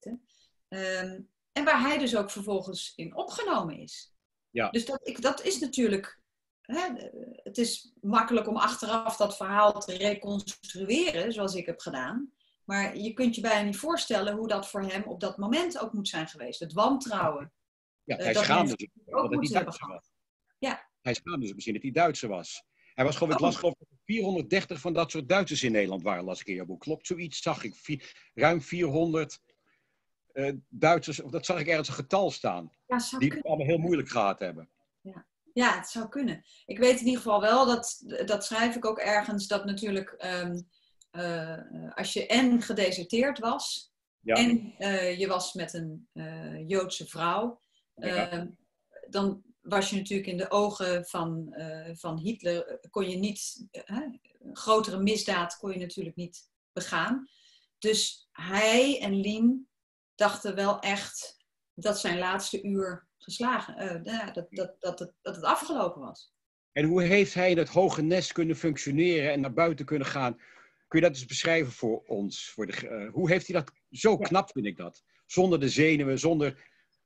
Um, en waar hij dus ook vervolgens in opgenomen is. Ja. Dus dat, ik, dat is natuurlijk... Hè, het is makkelijk om achteraf dat verhaal te reconstrueren, zoals ik heb gedaan. Maar je kunt je bijna niet voorstellen hoe dat voor hem op dat moment ook moet zijn geweest. Het wantrouwen. Ja, hij schaamde zich dat hij Duitser was. Ja. Hij schaamde zich misschien dat hij Duitser was. Hij was geloof ik, oh. las geloof ik vierhonderddertig van dat soort Duitsers in Nederland waren, las ik in jouw boek. Klopt zoiets, zag ik. Vier, ruim vierhonderd uh, Duitsers, of dat zag ik ergens een getal staan. Ja, die het allemaal heel moeilijk gehad hebben. Ja. Ja, het zou kunnen. Ik weet in ieder geval wel, dat, dat schrijf ik ook ergens, dat natuurlijk... Um, Uh, als je en gedeserteerd was ja. en uh, je was met een uh, Joodse vrouw, uh, ja. dan was je natuurlijk in de ogen van, uh, van Hitler, kon je niet, uh, een grotere misdaad kon je natuurlijk niet begaan. Dus hij en Lien dachten wel echt dat zijn laatste uur geslagen, uh, ja, dat, dat, dat, dat, dat het afgelopen was. En hoe heeft hij in het Hoge Nest kunnen functioneren en naar buiten kunnen gaan? Kun je dat eens beschrijven voor ons? Voor de, uh, hoe heeft hij dat? Zo knap vind ik dat. Zonder de zenuwen, zonder...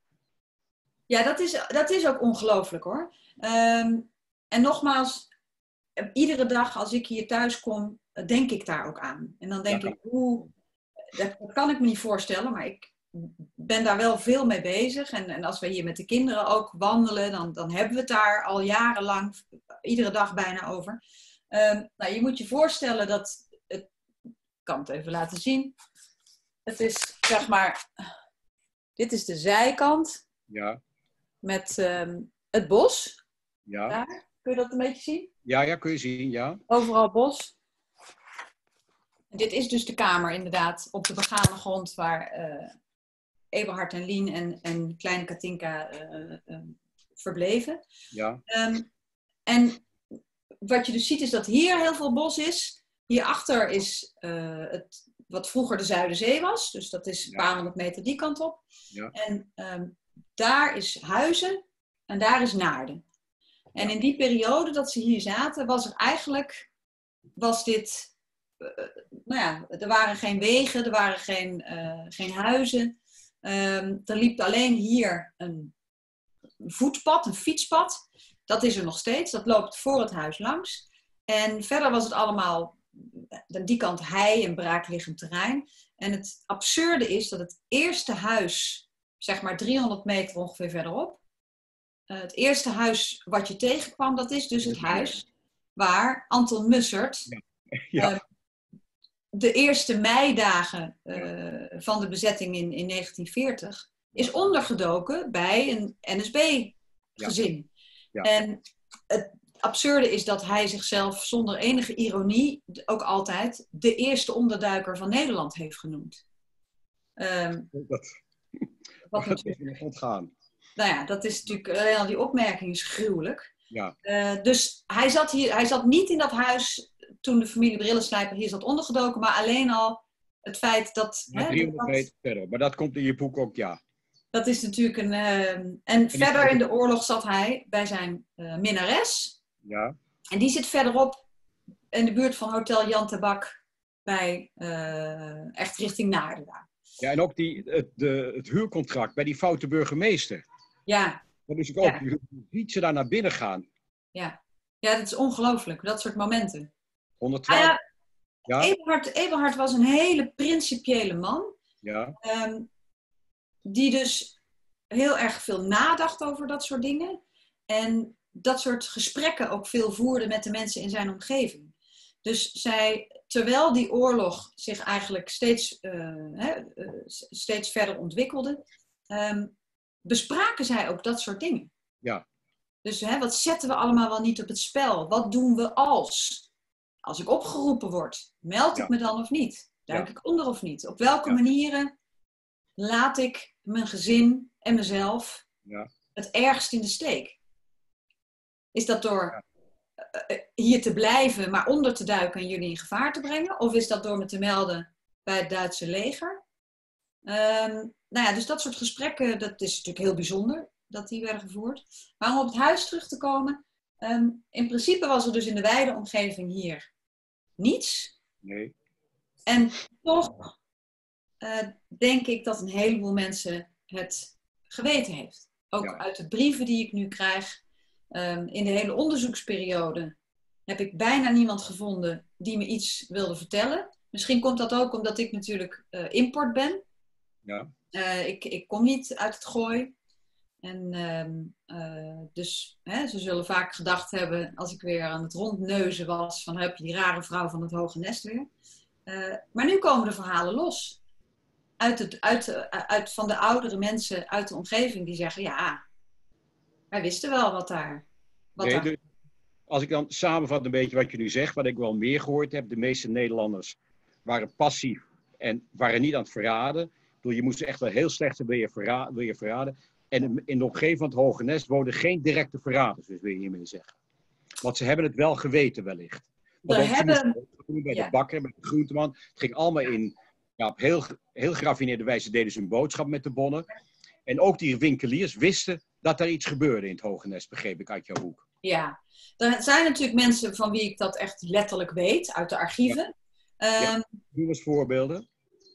Ja, dat is, dat is ook ongelooflijk hoor. Um, en nogmaals, iedere dag als ik hier thuis kom, denk ik daar ook aan. En dan denk ja. ik, hoe... Dat, dat kan ik me niet voorstellen, maar ik ben daar wel veel mee bezig. En, en als we hier met de kinderen ook wandelen, dan, dan hebben we het daar al jarenlang, iedere dag bijna over. Um, nou, je moet je voorstellen dat... Ik kan het even laten zien. Het is, zeg maar, dit is de zijkant. Ja. Met um, het bos. Ja. Daar. Kun je dat een beetje zien? Ja, ja, kun je zien, ja. Overal bos. En dit is dus de kamer, inderdaad, op de begane grond waar uh, Eberhard en Lien en, en kleine Katinka uh, uh, verbleven. Ja. Um, en wat je dus ziet is dat hier heel veel bos is. Hierachter is uh, het, wat vroeger de Zuiderzee was. Dus dat is een paar honderd meter die kant op. Ja. En um, daar is Huizen en daar is Naarden. En in die periode dat ze hier zaten, was er eigenlijk, was dit, uh, nou ja, er waren geen wegen, er waren geen, uh, geen huizen. Um, er liep alleen hier een, een voetpad, een fietspad. Dat is er nog steeds, dat loopt voor het huis langs. En verder was het allemaal aan die kant hei en braakliggend terrein. En het absurde is dat het eerste huis, zeg maar driehonderd meter ongeveer verderop, uh, het eerste huis wat je tegenkwam, dat is dus het huis waar Anton Mussert Ja. Ja. Uh, de eerste meidagen uh, van de bezetting in, in negentien veertig is ondergedoken bij een N S B-gezin. Ja. Ja. En het absurde is dat hij zichzelf zonder enige ironie ook altijd de eerste onderduiker van Nederland heeft genoemd. Um, dat wat dat is nog ontgaan. Nou ja, dat is natuurlijk, alleen al die opmerking is gruwelijk. Ja. Uh, dus hij zat, hier, hij zat niet in dat huis toen de familie Brillenslijper hier zat ondergedoken, maar alleen al het feit dat... Ja, driehonderd meter verder, maar dat komt in je boek ook, ja. Dat is natuurlijk een... Uh, en, en verder in de oorlog zat hij bij zijn uh, minnares. Ja. En die zit verderop in de buurt van Hotel Jan Tabak bij uh, echt richting Naarden daar. Ja, en ook die, het, de, het huurcontract bij die foute burgemeester. Ja. Dat is ook, ja. Je ziet ze daar naar binnen gaan. Ja, ja, dat is ongelooflijk, dat soort momenten. honderdtwaalf. Ah, ja. Ja. Eberhard, Eberhard was een hele principiële man. Ja. Um, die dus heel erg veel nadacht over dat soort dingen. En dat soort gesprekken ook veel voerde met de mensen in zijn omgeving. Dus zij, terwijl die oorlog zich eigenlijk steeds, uh, hè, uh, steeds verder ontwikkelde, um, bespraken zij ook dat soort dingen. Ja. Dus hè, wat zetten we allemaal wel niet op het spel? Wat doen we als? Als ik opgeroepen word, meld ik Ja. me dan of niet? Duik Ja. ik onder of niet? Op welke Ja. manieren laat ik mijn gezin en mezelf Ja. het ergst in de steek? Is dat door uh, hier te blijven, maar onder te duiken en jullie in gevaar te brengen? Of is dat door me te melden bij het Duitse leger? Um, nou ja, dus dat soort gesprekken, dat is natuurlijk heel bijzonder dat die werden gevoerd. Maar om op het huis terug te komen, um, in principe was er dus in de wijde omgeving hier niets. Nee. En toch uh, denk ik dat een heleboel mensen het geweten heeft. Ook Ja. uit de brieven die ik nu krijg. Um, in de hele onderzoeksperiode heb ik bijna niemand gevonden die me iets wilde vertellen. Misschien komt dat ook omdat ik natuurlijk uh, import ben. Ja. Uh, ik, ik kom niet uit het Gooi. En um, uh, dus hè, ze zullen vaak gedacht hebben, als ik weer aan het rondneuzen was, van heb je die rare vrouw van het Hoge Nest weer. Uh, maar nu komen de verhalen los. Uit het, uit, uh, uit, van de oudere mensen uit de omgeving die zeggen, ja, wij wisten wel wat daar... Wat Nee, daar... dus, als ik dan samenvat een beetje wat je nu zegt, wat ik wel meer gehoord heb, de meeste Nederlanders waren passief en waren niet aan het verraden. Ik bedoel, je moest echt wel heel slecht zijn, wil je, verra- wil je verraden. En in de omgeving van het Hoge Nest woonden geen directe verraders, dus wil je hiermee zeggen. Want ze hebben het wel geweten wellicht. Want We hebben... bij ja. de bakker, bij de groenteman, het ging allemaal in, ja, op heel, heel geraffineerde wijze deden ze hun boodschap met de bonnen. En ook die winkeliers wisten dat er iets gebeurde in het Hoge Nest, begreep ik uit jouw boek. Ja, er zijn natuurlijk mensen van wie ik dat echt letterlijk weet, uit de archieven. Ja. Um, Ja. Noem eens voorbeelden.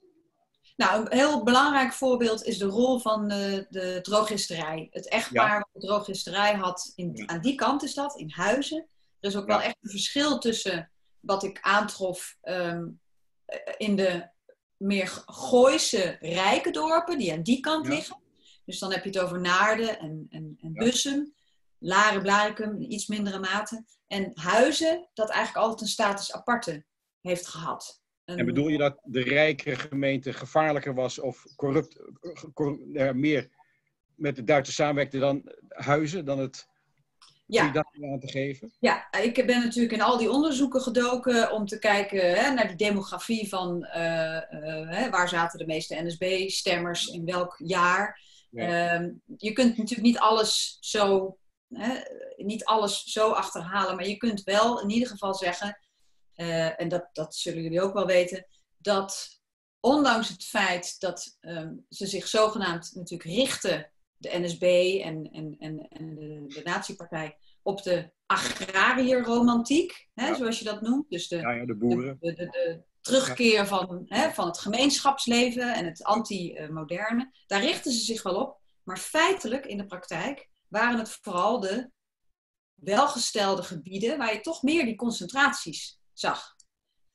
Nou, een heel belangrijk voorbeeld is de rol van de, de drogisterij. Het echtpaar wat de drogisterij had, in, Ja. aan die kant is dat, in Huizen. Er is ook Ja. wel echt een verschil tussen wat ik aantrof um, in de meer Gooise rijke dorpen, die aan die kant Ja. liggen. Dus dan heb je het over Naarden en, en, en Ja. Bussum, Laren, Blaricum in iets mindere mate. En Huizen, dat eigenlijk altijd een status aparte heeft gehad. Een... En bedoel je dat de rijkere gemeente gevaarlijker was of corrupt, corrupt uh, meer met de Duitsers samenwerkte dan Huizen, dan het... Ja. Je dat aan te geven? Ja, ik ben natuurlijk in al die onderzoeken gedoken om te kijken hè, naar die demografie van uh, uh, hè, waar zaten de meeste N S B-stemmers in welk jaar. Ja. Um, je kunt natuurlijk niet alles zo, hè, niet alles zo achterhalen, maar je kunt wel in ieder geval zeggen, uh, en dat, dat zullen jullie ook wel weten, dat ondanks het feit dat um, ze zich zogenaamd natuurlijk richten, de N S B en, en, en, en de, de Nazi-partij, op de agrarierromantiek, hè, ja. zoals je dat noemt. Dus de, ja, ja, de boeren. De, de, de, de terugkeer van, hè, van het gemeenschapsleven en het anti-moderne. Daar richten ze zich wel op. Maar feitelijk, in de praktijk, waren het vooral de welgestelde gebieden waar je toch meer die concentraties zag.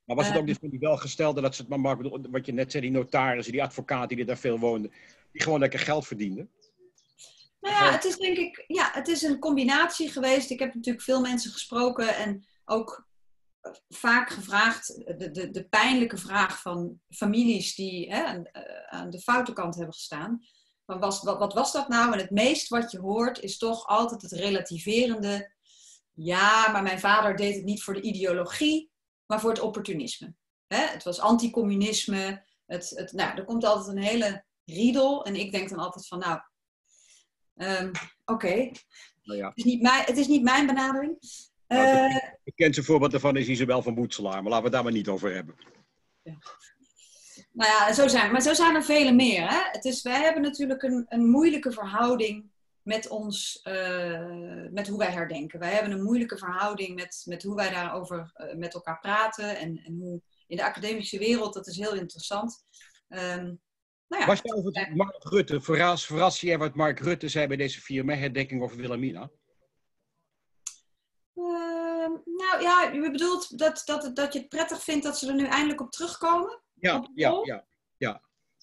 Maar was het ook Uh, dus van die welgestelde, dat ze het maar, maar bedoel, wat je net zei, die notarissen, die advocaten die daar veel woonden, die gewoon lekker geld verdienden? Nou ja, het is denk ik, ja, het is een combinatie geweest. Ik heb natuurlijk veel mensen gesproken en ook vaak gevraagd, de, de, de pijnlijke vraag van families die hè, aan, aan de foute kant hebben gestaan. Maar was, wat, wat was dat nou? En het meest wat je hoort is toch altijd het relativerende. Ja, maar mijn vader deed het niet voor de ideologie, maar voor het opportunisme. Hè? Het was anticommunisme. Het, het, nou, er komt altijd een hele riedel. En ik denk dan altijd van, nou, um, oké. Okay. Nou ja. het, het is niet mijn benadering. Nou, uh, het bekendste voorbeeld daarvan is Isabel van Boetselaar. Maar laten we het daar maar niet over hebben. Ja. Nou ja, zo zijn, maar zo zijn er vele meer. Hè? Het is, wij hebben natuurlijk een, een moeilijke verhouding met ons, uh, met hoe wij herdenken. Wij hebben een moeilijke verhouding met, met hoe wij daarover uh, met elkaar praten. En, en hoe in de academische wereld, dat is heel interessant. Um, nou ja, Was je over het Mark Rutte, verras, verras je wat Mark Rutte zei bij deze vier mei-herdenking over Wilhelmina? Uh, nou ja, u bedoelt dat, dat, dat je het prettig vindt dat ze er nu eindelijk op terugkomen? Ja, op ja, ja, ja.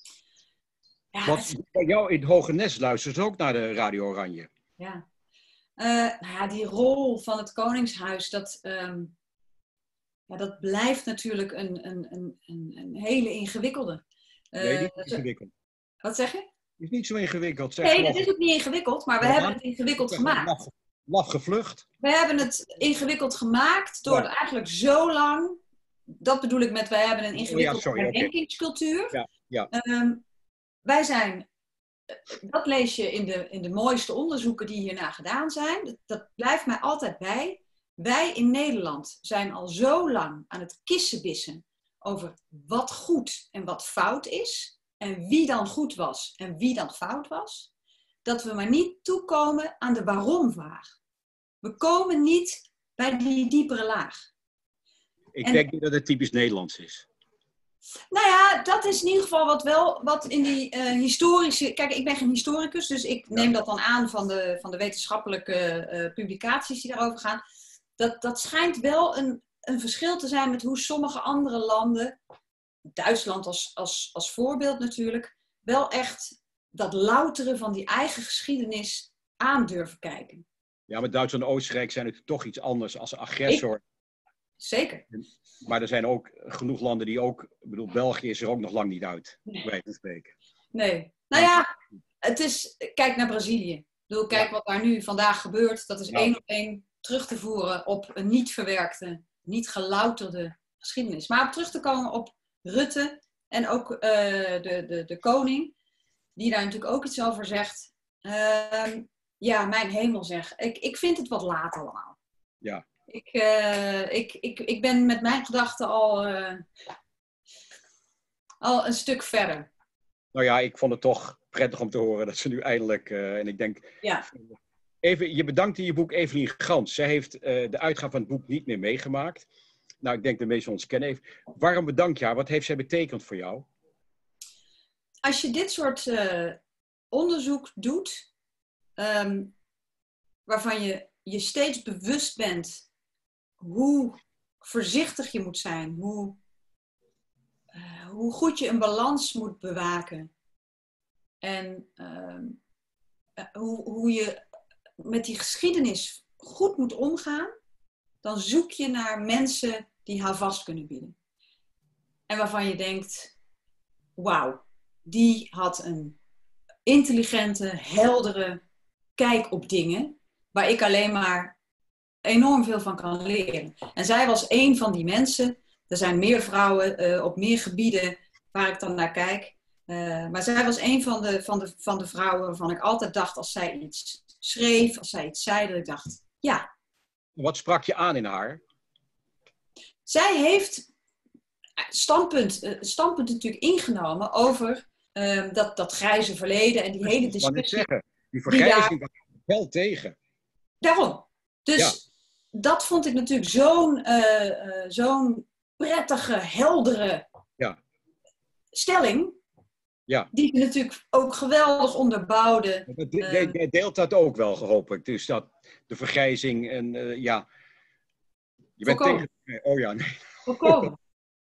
ja Want is... bij jou in het Hoge Nest luistert ook naar de Radio Oranje. Ja. Uh, nou ja, die rol van het Koningshuis, dat, um, ja, dat blijft natuurlijk een, een, een, een hele ingewikkelde. Uh, nee, niet ingewikkeld. Wat zeg je? Het is niet zo ingewikkeld. Zeg nee, het is ook niet ingewikkeld, maar we ja, hebben het ingewikkeld gemaakt. Laf, laf gevlucht. We hebben het ingewikkeld gemaakt door ja. het eigenlijk zo lang... Dat bedoel ik met, wij hebben een ingewikkelde oh ja, herdenkingscultuur. Okay. Ja, ja. Um, wij zijn... Dat lees je in de, in de mooiste onderzoeken die hierna gedaan zijn. Dat, dat blijft mij altijd bij. Wij in Nederland zijn al zo lang aan het kissenbissen over wat goed en wat fout is. En wie dan goed was en wie dan fout was. Dat we maar niet toekomen aan de waarom-vraag. We komen niet bij die diepere laag. Ik en, denk niet dat het typisch Nederlands is. Nou ja, dat is in ieder geval wat wel, wat in die uh, historische... Kijk, ik ben geen historicus, dus ik neem dat dan aan van de, van de wetenschappelijke uh, publicaties die daarover gaan. Dat, dat schijnt wel een, een verschil te zijn met hoe sommige andere landen, Duitsland als, als, als voorbeeld natuurlijk, wel echt dat louteren van die eigen geschiedenis aan durven kijken. Ja, maar Duitsland en Oostenrijk zijn natuurlijk toch iets anders als agressor. Ik, zeker. Maar er zijn ook genoeg landen die ook... Ik bedoel, België is er ook nog lang niet uit, nee. bij te spreken. Nee. Nou ja, het is... Kijk naar Brazilië. Ik bedoel, kijk ja. wat daar nu vandaag gebeurt. Dat is ja. één op één terug te voeren op een niet verwerkte, niet gelouterde geschiedenis. Maar om terug te komen op Rutte en ook uh, de, de, de koning, die daar natuurlijk ook iets over zegt. Uh, ja, mijn hemel zeg. Ik, ik vind het wat laat allemaal. Ja. Ik, uh, ik, ik, ik ben met mijn gedachten al, uh, al een stuk verder. Nou ja, ik vond het toch prettig om te horen dat ze nu eindelijk... Uh, en ik denk... Ja. Even, je bedankt in je boek Evelien Gans. Zij heeft uh, de uitgave van het boek niet meer meegemaakt. Nou, ik denk de meesten ons kennen even. Waarom bedank je haar? Wat heeft zij betekend voor jou? Als je dit soort uh, onderzoek doet, um, waarvan je je steeds bewust bent hoe voorzichtig je moet zijn, hoe, uh, hoe goed je een balans moet bewaken en uh, uh, hoe, hoe je met die geschiedenis goed moet omgaan, dan zoek je naar mensen die houvast kunnen bieden. En waarvan je denkt, wauw, die had een intelligente, heldere kijk op dingen, waar ik alleen maar enorm veel van kan leren. En zij was één van die mensen. Er zijn meer vrouwen uh, op meer gebieden waar ik dan naar kijk. Uh, maar zij was één van de, van, de, van de vrouwen waarvan ik altijd dacht, als zij iets schreef, als zij iets zei, dat ik dacht, ja. Wat sprak je aan in haar? Zij heeft standpunt, uh, standpunt natuurlijk ingenomen over uh, dat, dat grijze verleden en die hele discussie. Ik kan het zeggen, die vergrijzing was wel tegen. Daarom. Dus ja. Dat vond ik natuurlijk zo'n uh, uh, zo'n prettige, heldere ja. stelling. Ja. Die ze natuurlijk ook geweldig onderbouwde. Jij uh, deelt dat ook wel, hoop ik. Dus dat de vergrijzing en uh, ja. Je bent Volkomen. tegen. Oh ja, nee. Volkomen.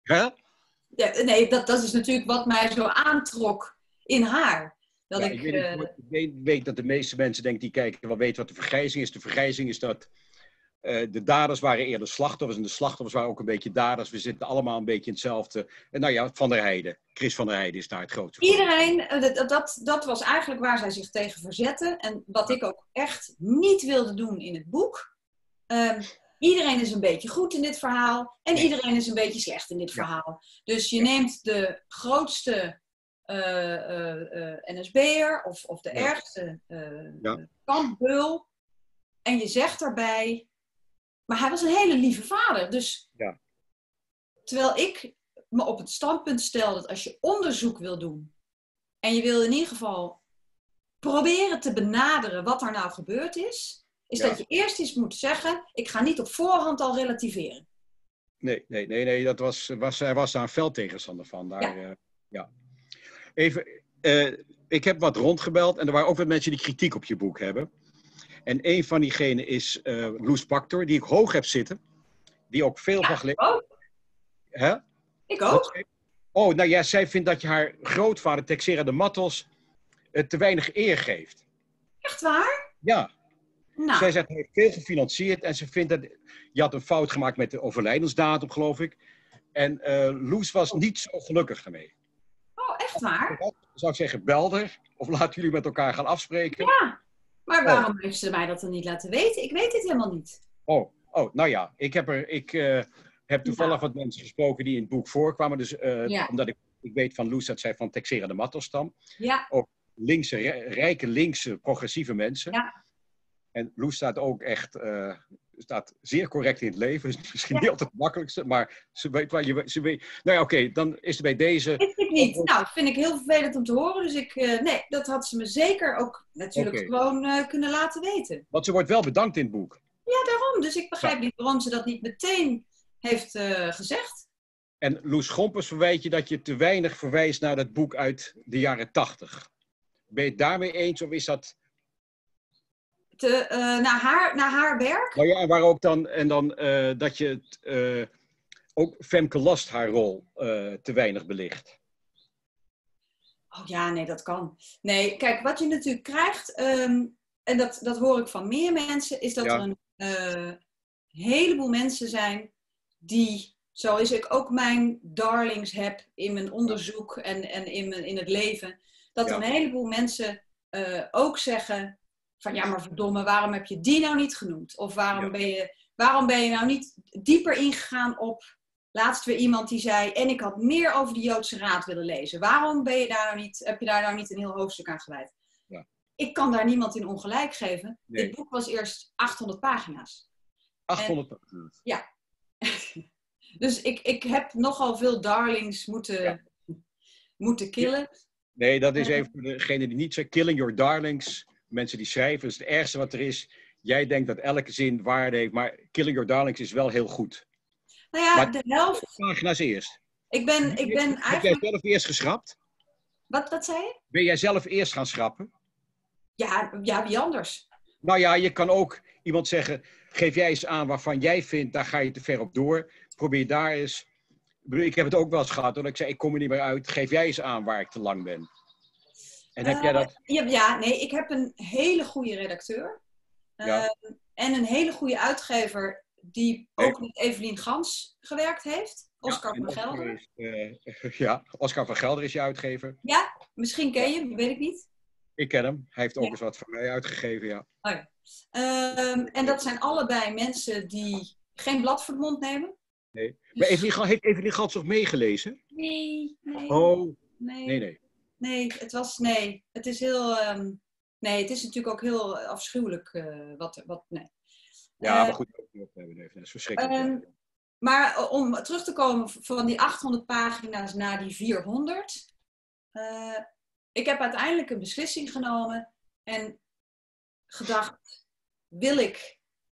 Hè? Ja, nee, dat, dat is natuurlijk wat mij zo aantrok in haar. Dat Ja, ik, ik, weet, niet, uh, ik weet, weet dat de meeste mensen denken, die kijken, wel weten wat de vergrijzing is. De vergrijzing is dat uh, de daders waren eerder slachtoffers en de slachtoffers waren ook een beetje daders. We zitten allemaal een beetje in hetzelfde. En nou ja, Van der Heijden. Chris van der Heijden is daar het grootste. Iedereen, uh, dat, dat, dat was eigenlijk waar zij zich tegen verzetten. En wat ja. ik ook echt niet wilde doen in het boek. Uh, iedereen is een beetje goed in dit verhaal. En ja. iedereen is een beetje slecht in dit ja. verhaal. Dus je ja. neemt de grootste Uh, uh, uh, N S B'er of, of de ja. ergste uh, ja. kampbeul. En je zegt daarbij... Maar hij was een hele lieve vader. Dus ja. terwijl ik me op het standpunt stel dat als je onderzoek wil doen... en je wil in ieder geval proberen te benaderen wat er nou gebeurd is... is ja. dat je eerst eens moet zeggen... ik ga niet op voorhand al relativeren. Nee, nee, nee, nee dat was, was, hij was daar een veldtegenstander van. Daar, ja. Uh, ja. Even, uh, ik heb wat rondgebeld en er waren ook wat mensen die kritiek op je boek hebben. En een van diegenen is uh, Loes Bactor, die ik hoog heb zitten. Die ook veel ja, van gelezen. Ik ook. Hè? Ik ook. Oh, nou ja, zij vindt dat je haar grootvader, Texera de Mattos, uh, te weinig eer geeft. Echt waar? Ja. Nou. Zij zegt, hij heeft veel gefinancierd en ze vindt dat... Je had een fout gemaakt met de overlijdensdatum, geloof ik. En uh, Loes was niet zo gelukkig ermee. Oh, echt waar? Zou ik zeggen, bel er. Of laten jullie met elkaar gaan afspreken. Ja, maar waarom oh. heeft ze mij dat dan niet laten weten? Ik weet dit helemaal niet. Oh, oh nou ja. Ik heb, er, ik, uh, heb toevallig ja. wat mensen gesproken die in het boek voorkwamen. Dus, uh, ja. Omdat ik, ik weet van Loes dat zij van Texera de Mattos stam. Ja. Ook linkse, rijke, linkse, progressieve mensen. Ja. En Loes staat ook echt... Uh, staat zeer correct in het leven. Is misschien ja. niet altijd het makkelijkste, maar ze weet waar je... Ze weet, nou ja, oké, okay, dan is er bij deze... Weet ik niet. Op... Nou, vind ik heel vervelend om te horen. Dus ik... Uh, nee, dat had ze me zeker ook natuurlijk okay. gewoon uh, kunnen laten weten. Want ze wordt wel bedankt in het boek. Ja, daarom. Dus ik begrijp ja. niet waarom ze dat niet meteen heeft uh, gezegd. En Loes Gompers verwijt je dat je te weinig verwijst naar dat boek uit de jaren tachtig. Ben je het daarmee eens of is dat... Te, uh, naar, haar, naar haar werk. Nou ja, en waar ook dan, en dan uh, dat je het, uh, ook Femke Last haar rol uh, te weinig belicht. Oh ja, nee, dat kan. Nee, kijk, wat je natuurlijk krijgt, um, en dat, dat hoor ik van meer mensen, is dat ja. er een uh, heleboel mensen zijn die, zoals ik ook mijn darlings heb in mijn onderzoek en, en in, mijn, in het leven, dat ja. er een heleboel mensen uh, ook zeggen... Van ja, maar verdomme, waarom heb je die nou niet genoemd? Of waarom, ja. ben, je, waarom ben je nou niet dieper ingegaan op... Laatst weer iemand die zei... En ik had meer over de Joodse Raad willen lezen. Waarom ben je daar nou niet, heb je daar nou niet een heel hoofdstuk aan gewijd? Ja. Ik kan daar niemand in ongelijk geven. Nee. Dit boek was eerst achthonderd pagina's. achthonderd pagina's? Ja. Dus ik, ik heb nogal veel darlings moeten, ja. moeten killen. Ja. Nee, dat is even voor degene die niet zegt... Killing your darlings... Mensen die schrijven, dat is het ergste wat er is. Jij denkt dat elke zin waarde heeft, maar Killing Your Darlings is wel heel goed. Nou ja, maar de helft... Pagina's eerst. Ik ben, ik ben eigenlijk... Heb jij zelf eerst geschrapt? Wat, wat zei je? Ben jij zelf eerst gaan schrappen? Ja, ja, wie anders? Nou ja, je kan ook iemand zeggen, geef jij eens aan waarvan jij vindt, daar ga je te ver op door. Probeer daar eens... Ik heb het ook wel eens gehad, dat ik zei, ik kom er niet meer uit. Geef jij eens aan waar ik te lang ben. En heb jij dat... Uh, ja, ja, nee, ik heb een hele goede redacteur. Uh, ja. En een hele goede uitgever die ook met Evelien Gans gewerkt heeft. Oscar ja, van Gelder. Is, uh, ja, Oscar van Gelder is je uitgever. Ja, misschien ken je hem, weet ik niet. Ik ken hem. Hij heeft ook ja. eens wat voor mij uitgegeven, ja. Oh, ja. Um, en dat zijn allebei mensen die geen blad voor de mond nemen. Nee. Maar Evelien, heeft Evelien Gans nog meegelezen? Nee, nee. Oh, nee. nee, nee. Nee, het was, nee, het is heel, um, nee, het is natuurlijk ook heel afschuwelijk, uh, wat, wat, nee. Ja, uh, maar goed, dat is verschrikkelijk. Um, maar om terug te komen van die achthonderd pagina's naar die vierhonderd. Uh, ik heb uiteindelijk een beslissing genomen en gedacht, wil ik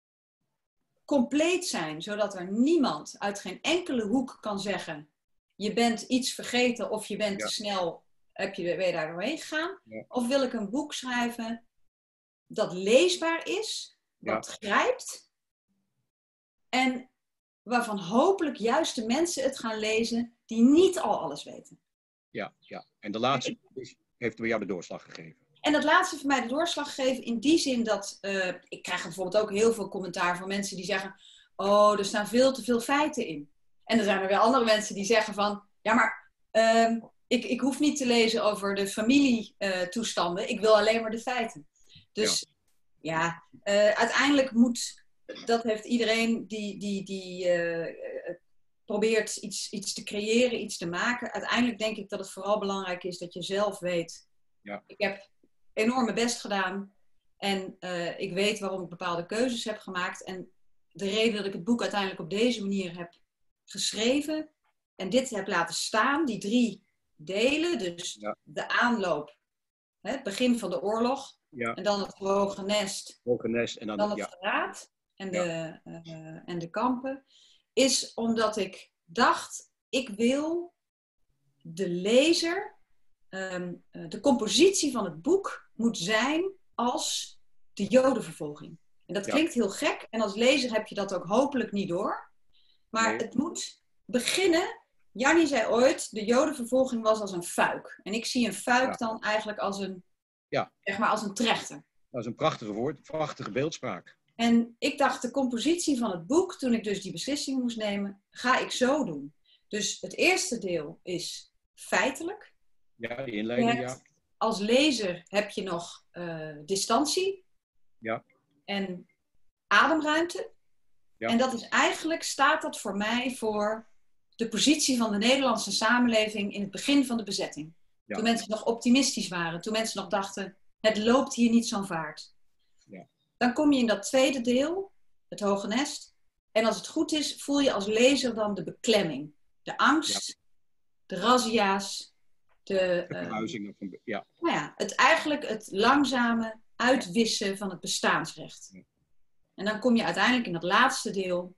compleet zijn, zodat er niemand uit geen enkele hoek kan zeggen, je bent iets vergeten of je bent ja. te snel... Heb je, ben je daar doorheen gegaan? Ja. Of wil ik een boek schrijven dat leesbaar is, dat ja. grijpt en waarvan hopelijk juist de mensen het gaan lezen die niet al alles weten. Ja, ja. En de laatste is, heeft bij jou de doorslag gegeven. En dat laatste heeft mij de doorslag gegeven in die zin dat... Uh, ik krijg bijvoorbeeld ook heel veel commentaar van mensen die zeggen... Oh, er staan veel te veel feiten in. En er zijn er weer andere mensen die zeggen van... Ja, maar uh, ik, ik hoef niet te lezen over de familietoestanden. Uh, ik wil alleen maar de feiten. Dus ja, ja uh, uiteindelijk moet... Dat heeft iedereen die, die, die uh, probeert iets, iets te creëren, iets te maken. Uiteindelijk denk ik dat het vooral belangrijk is dat je zelf weet... Ja. Ik heb enorme best gedaan. En uh, ik weet waarom ik bepaalde keuzes heb gemaakt. En de reden dat ik het boek uiteindelijk op deze manier heb geschreven... en dit heb laten staan, die drie delen... dus ja. de aanloop, hè, het begin van de oorlog... Ja. en dan het Hoge Nest, Hoge Nest en dan, dan het ja. verraad en, Ja. de, uh, en de kampen... is omdat ik dacht, ik wil de lezer... Um, uh, de compositie van het boek moet zijn als de Jodenvervolging. En dat Ja. klinkt heel gek. En als lezer heb je dat ook hopelijk niet door. Maar Nee. het moet beginnen... Jannie zei ooit, de Jodenvervolging was als een fuik. En ik zie een fuik Ja. dan eigenlijk als een, Ja. zeg maar als een trechter. Dat is een prachtige woord, prachtige beeldspraak. En ik dacht, de compositie van het boek, toen ik dus die beslissing moest nemen, ga ik zo doen. Dus het eerste deel is feitelijk. Ja, die inleiding, hebt, ja. Als lezer heb je nog uh, distantie Ja. en ademruimte. Ja. En dat is eigenlijk, staat dat voor mij voor de positie van de Nederlandse samenleving in het begin van de bezetting. Ja. Toen mensen nog optimistisch waren, toen mensen nog dachten, het loopt hier niet zo'n vaart. Ja. Dan kom je in dat tweede deel, het Hoge Nest. En als het goed is, voel je als lezer dan de beklemming. De angst, ja. de razzia's. De, de verhuizing. Uh, ja. Nou ja, het, eigenlijk het langzame uitwissen van het bestaansrecht. Ja. En dan kom je uiteindelijk in dat laatste deel.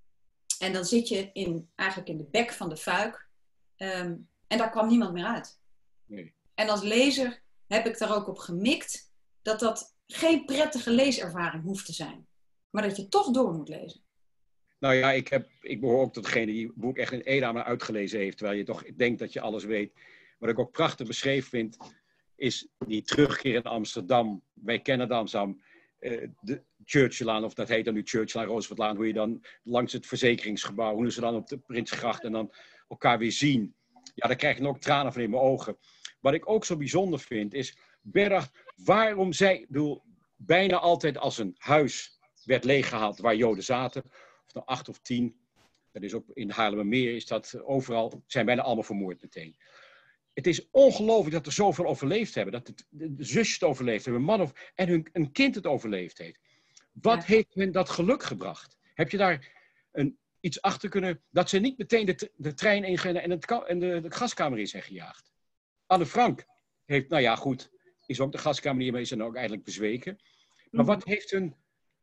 En dan zit je in, eigenlijk in de bek van de fuik. Um, en daar kwam niemand meer uit. Nee. En als lezer heb ik daar ook op gemikt dat dat geen prettige leeservaring hoeft te zijn. Maar dat je toch door moet lezen. Nou ja, ik, heb, ik behoor ook tot degene die het boek echt in één adem uitgelezen heeft. Terwijl je toch denkt dat je alles weet. Wat ik ook prachtig beschreven vind, is die terugkeer in Amsterdam. Wij kennen Amsterdam, uh, de Churchillaan, of dat heet dan nu Churchillaan, Rooseveltlaan, hoe je dan langs het verzekeringsgebouw, hoe ze dan op de Prinsgracht en dan elkaar weer zien. Ja, daar krijg je ook tranen van in mijn ogen. Wat ik ook zo bijzonder vind, is, Berdacht, waarom zij, ik bedoel, bijna altijd als een huis werd leeggehaald waar Joden zaten, of nou acht of tien, dat is ook in Haarlemmermeer, is dat overal, zijn bijna allemaal vermoord meteen. Het is ongelooflijk dat er zoveel overleefd hebben. Dat het, de, de zusjes het overleefd hebben, een man of, en hun, een kind het overleefd heeft. Wat ja. heeft men dat geluk gebracht? Heb je daar een, iets achter kunnen... Dat ze niet meteen de, de trein ingaan en, het, en de, de gaskamer in zijn gejaagd. Anne Frank heeft, nou ja goed, is ook de gaskamer hiermee is dan ook eigenlijk bezweken. Maar wat heeft hun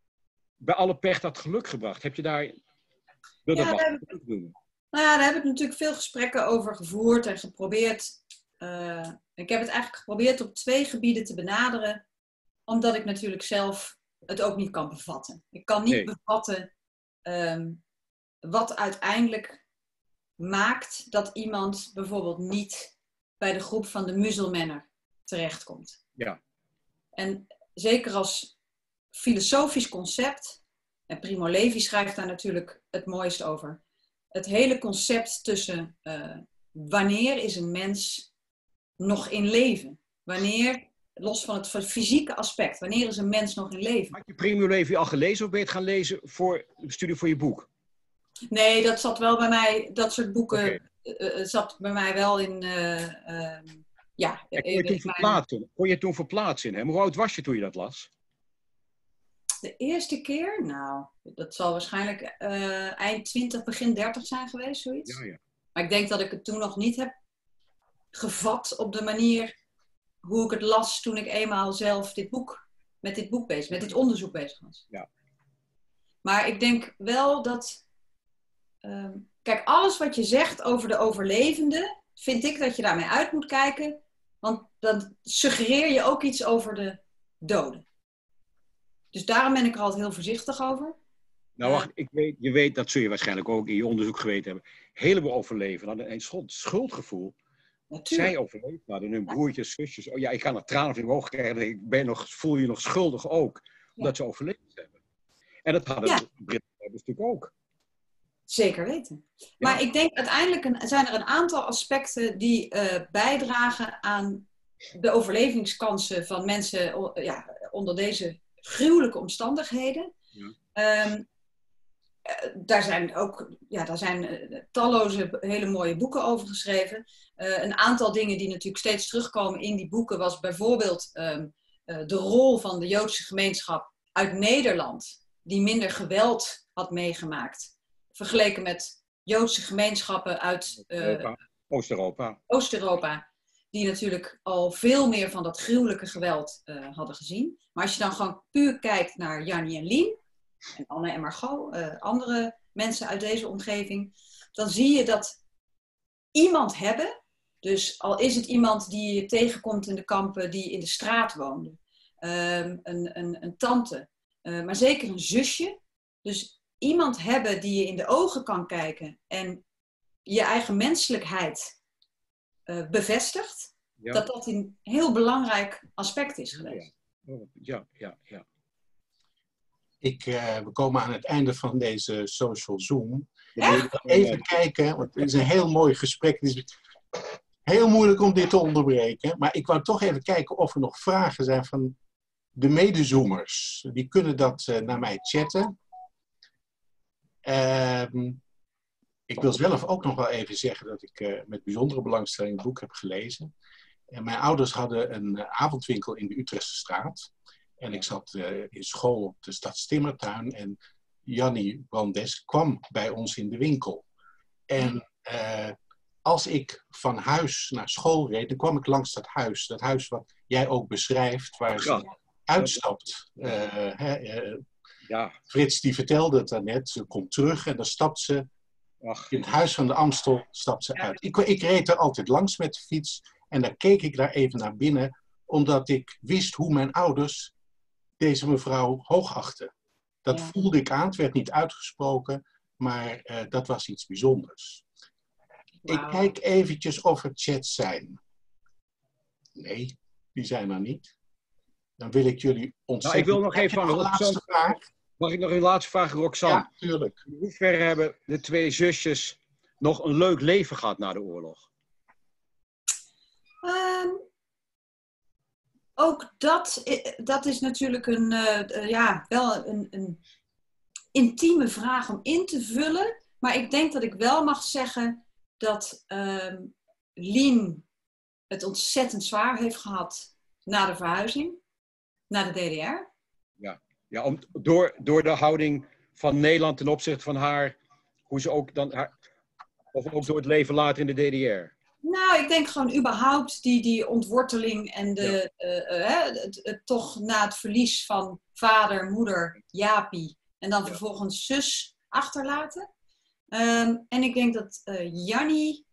bij alle pech dat geluk gebracht? Heb je daar... Wil ja, dat daar, heb, nou ja, daar heb ik natuurlijk veel gesprekken over gevoerd en geprobeerd. Uh, ik heb het eigenlijk geprobeerd op twee gebieden te benaderen. Omdat ik natuurlijk zelf het ook niet kan bevatten. Ik kan niet nee. bevatten um, wat uiteindelijk maakt dat iemand bijvoorbeeld niet bij de groep van de muzelmannen terechtkomt. Ja. En zeker als filosofisch concept, en Primo Levi schrijft daar natuurlijk het mooist over. Het hele concept tussen uh, wanneer is een mens nog in leven? Wanneer, los van het fysieke aspect, wanneer is een mens nog in leven? Had je Primo Levi al gelezen of ben je het gaan lezen voor de studie voor je boek? Nee, dat zat wel bij mij, dat soort boeken okay. uh, zat bij mij wel in... Uh, uh, ja, en kon je toen verplaatsen? Kon je toen verplaatsen in hem? Hoe oud was je toen je dat las? De eerste keer? Nou, dat zal waarschijnlijk uh, eind twintig, begin dertig zijn geweest, zoiets. Ja, ja. Maar ik denk dat ik het toen nog niet heb gevat op de manier hoe ik het las toen ik eenmaal zelf dit boek, met dit boek bezig, met dit onderzoek bezig was. Ja. Maar ik denk wel dat, um, kijk, alles wat je zegt over de overlevenden, vind ik dat je daarmee uit moet kijken, want dan suggereer je ook iets over de doden. Dus daarom ben ik er altijd heel voorzichtig over. Nou wacht, ik weet, je weet, dat zul je waarschijnlijk ook in je onderzoek geweten hebben. Een heleboel overleven hadden een schuld, schuldgevoel. Natuurlijk. Zij overleefd hadden, hun broertjes, zusjes. Oh ja, ik ga nog tranen in mijn ogen krijgen. Ik ben nog, voel je nog schuldig ook. Omdat ja. ze overleefd hebben. En dat hadden ja. de Britten natuurlijk ook. Zeker weten. Ja. Maar ik denk uiteindelijk een, zijn er een aantal aspecten die uh, bijdragen aan de overlevingskansen van mensen ja, onder deze gruwelijke omstandigheden. Ja. Um, daar zijn ook ja, daar zijn uh, talloze hele mooie boeken over geschreven. Uh, een aantal dingen die natuurlijk steeds terugkomen in die boeken was bijvoorbeeld um, uh, de rol van de Joodse gemeenschap uit Nederland, die minder geweld had meegemaakt, vergeleken met Joodse gemeenschappen uit uh, Oost-Europa. Oost-Europa, die natuurlijk al veel meer van dat gruwelijke geweld uh, hadden gezien. Maar als je dan gewoon puur kijkt naar Jannie en Lien, en Anne en Margot, uh, andere mensen uit deze omgeving, dan zie je dat iemand hebben, dus al is het iemand die je tegenkomt in de kampen die in de straat woonde, um, een, een, een tante, uh, maar zeker een zusje, dus iemand hebben die je in de ogen kan kijken en je eigen menselijkheid uh, bevestigt, ja. dat dat een heel belangrijk aspect is geweest. Ja, ja, ja. ja. Ik, uh, we komen aan het einde van deze social Zoom. Even kijken, want het is een heel mooi gesprek. Het is heel moeilijk om dit te onderbreken. Maar ik wou toch even kijken of er nog vragen zijn van de medezoomers. Die kunnen dat uh, naar mij chatten. Uh, ik wil zelf ook nog wel even zeggen dat ik uh, met bijzondere belangstelling het boek heb gelezen. En mijn ouders hadden een uh, avondwinkel in de Utrechtse straat. En ik zat uh, in school op de Stadstimmertuin en Jannie Brandes kwam bij ons in de winkel. En uh, als ik van huis naar school reed, dan kwam ik langs dat huis. Dat huis wat jij ook beschrijft, waar ze ja. uitstapt. Uh, hè, uh, ja. Frits die vertelde het daarnet, ze komt terug en dan stapt ze Ach. in het huis van de Amstel stapt ze uit. Ik, ik reed er altijd langs met de fiets en dan keek ik daar even naar binnen, omdat ik wist hoe mijn ouders deze mevrouw hoogachten. Dat ja. voelde ik aan, het werd niet uitgesproken, maar uh, dat was iets bijzonders. Wow. Ik kijk eventjes of er chats zijn. Nee, die zijn er niet. Dan wil ik jullie ontzettend... Nou, ik wil nog even van Roxanne vraag. Mag ik nog een laatste vraag, Roxanne? Ja, tuurlijk. In hoeverre hebben de twee zusjes nog een leuk leven gehad na de oorlog? Um... Ook dat, dat is natuurlijk een, uh, ja, wel een, een intieme vraag om in te vullen. Maar ik denk dat ik wel mag zeggen dat uh, Lien het ontzettend zwaar heeft gehad na de verhuizing, naar de D D R. Ja, ja om, door, door de houding van Nederland ten opzichte van haar, hoe ze ook dan haar, of ook door het leven later in de D D R. Nou, ik denk gewoon überhaupt die, die ontworteling en de, ja. uh, uh, het, het, toch na het verlies van vader, moeder, Jaapie en dan ja. vervolgens zus achterlaten. Um, en ik denk dat uh, Jannie...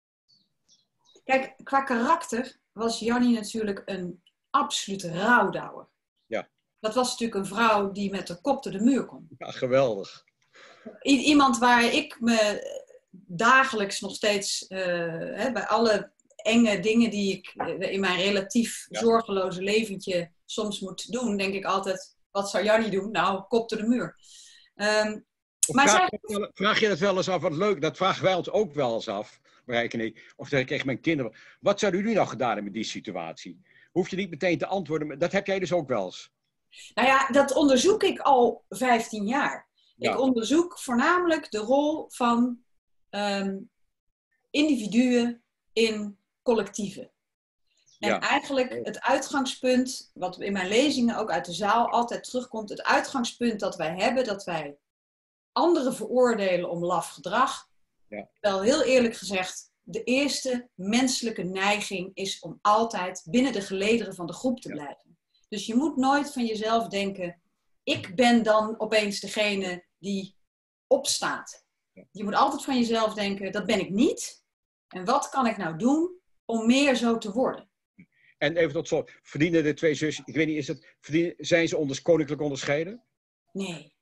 Kijk, qua karakter was Jannie natuurlijk een absolute rouwdouwer. Ja. Dat was natuurlijk een vrouw die met de kop door de muur kon. Ja, geweldig. I- iemand waar ik me... dagelijks nog steeds, uh, hè, bij alle enge dingen die ik uh, in mijn relatief ja. zorgeloze leventje soms moet doen, denk ik altijd, wat zou Jannie doen? Nou, kop door de muur. Um, maar vraag, zij... je, vraag je dat wel eens af, wat leuk, dat vragen wij ons ook wel eens af, Marijke en ik, of zeg ik tegen mijn kinderen, wat zouden jullie nou gedaan hebben met die situatie? Hoef je niet meteen te antwoorden, dat heb jij dus ook wel eens. Nou ja, dat onderzoek ik al vijftien jaar. Ja. Ik onderzoek voornamelijk de rol van Um, individuen in collectieven. En ja. eigenlijk het uitgangspunt, wat in mijn lezingen ook uit de zaal altijd terugkomt, het uitgangspunt dat wij hebben, dat wij anderen veroordelen om laf gedrag, ja. wel heel eerlijk gezegd, de eerste menselijke neiging is om altijd binnen de gelederen van de groep te ja. blijven. Dus je moet nooit van jezelf denken, ik ben dan opeens degene die opstaat. Je moet altijd van jezelf denken, dat ben ik niet. En wat kan ik nou doen om meer zo te worden? En even tot slot, verdienen de twee zusjes, ik weet niet, is het, verdienen, zijn ze onder, koninklijk onderscheiden? Nee.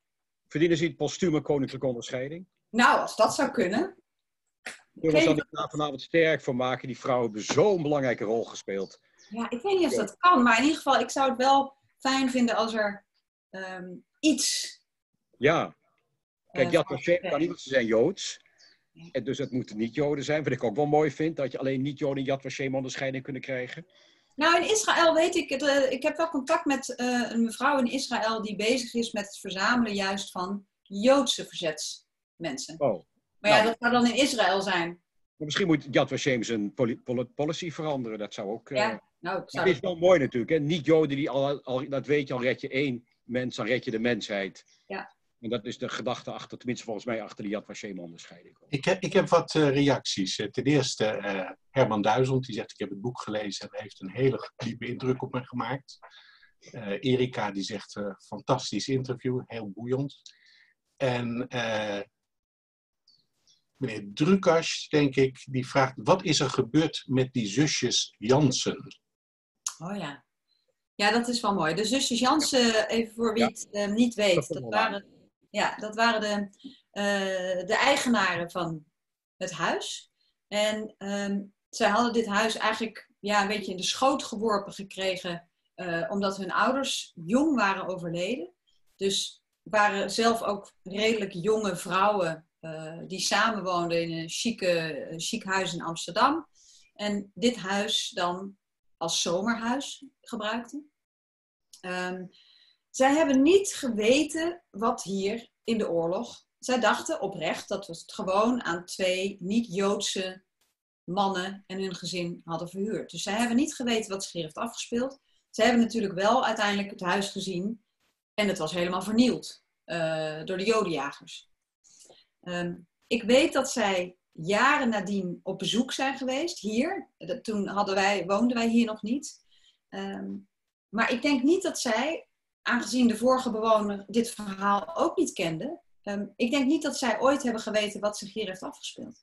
Verdienen ze het postume koninklijke onderscheiding? Nou, als dat zou kunnen. Kunnen we ons daar vanavond sterk voor maken? Die vrouwen hebben zo'n belangrijke rol gespeeld. Ja, ik weet niet of dat kan, maar in ieder geval, ik zou het wel fijn vinden als er um, iets... Ja. Kijk, uh, Yad Vashem kan niet, want ze zijn Joods. En dus het moeten niet Joden zijn. Wat ik ook wel mooi vind, dat je alleen niet Joden Yad Vashem onderscheiding kunnen krijgen. Nou, in Israël weet ik, het, uh, ik heb wel contact met uh, een mevrouw in Israël die bezig is met het verzamelen juist van Joodse verzetsmensen. Oh. Maar ja, nou, dat zou dan in Israël zijn. Maar misschien moet Yad Vashem zijn poli policy veranderen. Dat zou ook... Uh, ja, nou, ik zou het is wel mooi natuurlijk. Hè? Niet Joden, die al, al, dat weet je, al red je één mens, dan red je de mensheid. Ja. En dat is de gedachte achter, tenminste volgens mij, achter de Yad Vashem onderscheiding. Ik heb, ik heb wat uh, reacties. Uh, ten eerste uh, Herman Duizend, die zegt ik heb het boek gelezen en heeft een hele diepe indruk op me gemaakt. Uh, Erika die zegt uh, fantastisch interview, heel boeiend. En uh, meneer Drukas, denk ik, die vraagt wat is er gebeurd met die zusjes Jansen? Oh ja. Ja, dat is wel mooi. De zusjes Jansen, even voor wie het uh, niet weet, dat, dat waren, ja, dat waren de, uh, de eigenaren van het huis. En um, zij hadden dit huis eigenlijk ja, een beetje in de schoot geworpen gekregen, uh, omdat hun ouders jong waren overleden. Dus waren zelf ook redelijk jonge vrouwen uh, die samenwoonden in een chique, chic huis in Amsterdam. En dit huis dan als zomerhuis gebruikten. Um, zij hebben niet geweten wat hier in de oorlog... Zij dachten oprecht dat we het gewoon aan twee niet-Joodse mannen en hun gezin hadden verhuurd. Dus zij hebben niet geweten wat zich hier heeft afgespeeld. Zij hebben natuurlijk wel uiteindelijk het huis gezien en het was helemaal vernield uh, door de Jodenjagers. Um, ik weet dat zij jaren nadien op bezoek zijn geweest, hier. Toen hadden wij, woonden wij hier nog niet. Um, maar ik denk niet dat zij, aangezien de vorige bewoner dit verhaal ook niet kende, um, ik denk niet dat zij ooit hebben geweten wat zich hier heeft afgespeeld.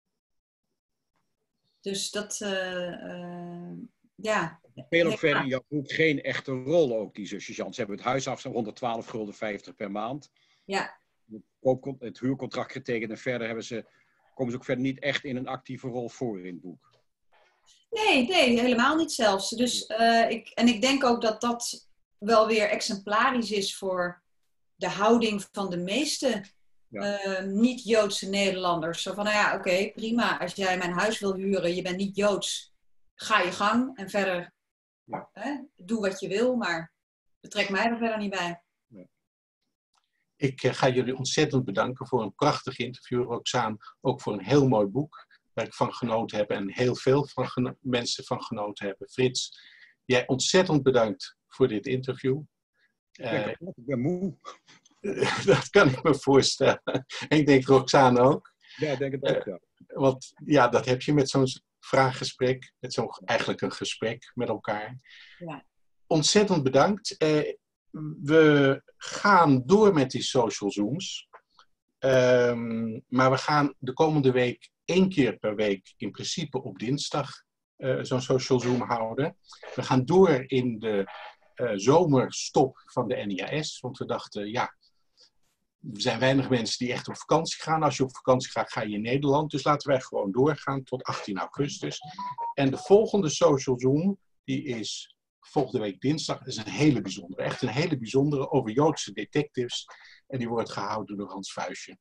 Dus dat, uh, uh, ja. Het speelt ook verder in jouw boek geen echte rol ook, die zusjes Jans. Ze hebben het huis af, honderdtwaalf gulden vijftig per maand. Ja. Het, het huurcontract getekend en verder hebben ze... komen ze ook verder niet echt in een actieve rol voor in het boek. Nee, nee, helemaal niet zelfs. Dus, uh, ik, en ik denk ook dat dat wel weer exemplarisch is voor de houding van de meeste ja. uh, niet-Joodse Nederlanders. Zo van, nou ja, oké, okay, prima. Als jij mijn huis wil huren, je bent niet Joods, ga je gang. En verder, ja. hè, doe wat je wil, maar betrek mij er verder niet bij. Ja. Ik uh, ga jullie ontzettend bedanken voor een prachtig interview, Roxaan. Ook voor een heel mooi boek waar ik van genoten heb en heel veel van geno- mensen van genoten hebben. Frits, jij ontzettend bedankt voor dit interview. Uh, ik ben moe. Dat kan ik me voorstellen. En ik denk Roxaan ook. Ja, ik denk het ook, ja. Uh, want ja, dat heb je met zo'n vraaggesprek. Met zo'n eigenlijk een gesprek met elkaar. Ja. Ontzettend bedankt. Uh, we gaan door met die social zooms. Um, maar we gaan de komende week één keer per week in principe op dinsdag uh, zo'n social zoom houden. We gaan door in de uh, zomerstop van de N I A S. Want we dachten, ja, er zijn weinig mensen die echt op vakantie gaan. Als je op vakantie gaat, ga je in Nederland. Dus laten wij gewoon doorgaan tot achttien augustus. En de volgende social zoom, die is volgende week dinsdag. Dat is een hele bijzondere, echt een hele bijzondere over Joodse detectives. En die wordt gehouden door Hans Vuijsje.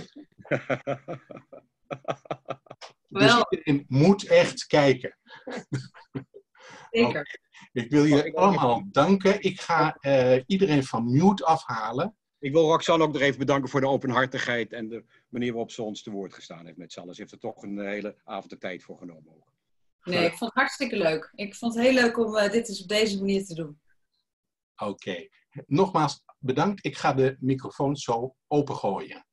Dus iedereen moet echt kijken. Zeker. Okay. Ik wil jullie allemaal danken. Ik ga uh, iedereen van mute afhalen. Ik wil Roxanne ook nog even bedanken voor de openhartigheid en de manier waarop ze ons te woord gestaan heeft met z'n allen. Ze heeft er toch een hele avond de tijd voor genomen ook. Nee, ik vond het hartstikke leuk. Ik vond het heel leuk om uh, dit eens op deze manier te doen. Oké. Okay. Nogmaals bedankt. Ik ga de microfoon zo opengooien.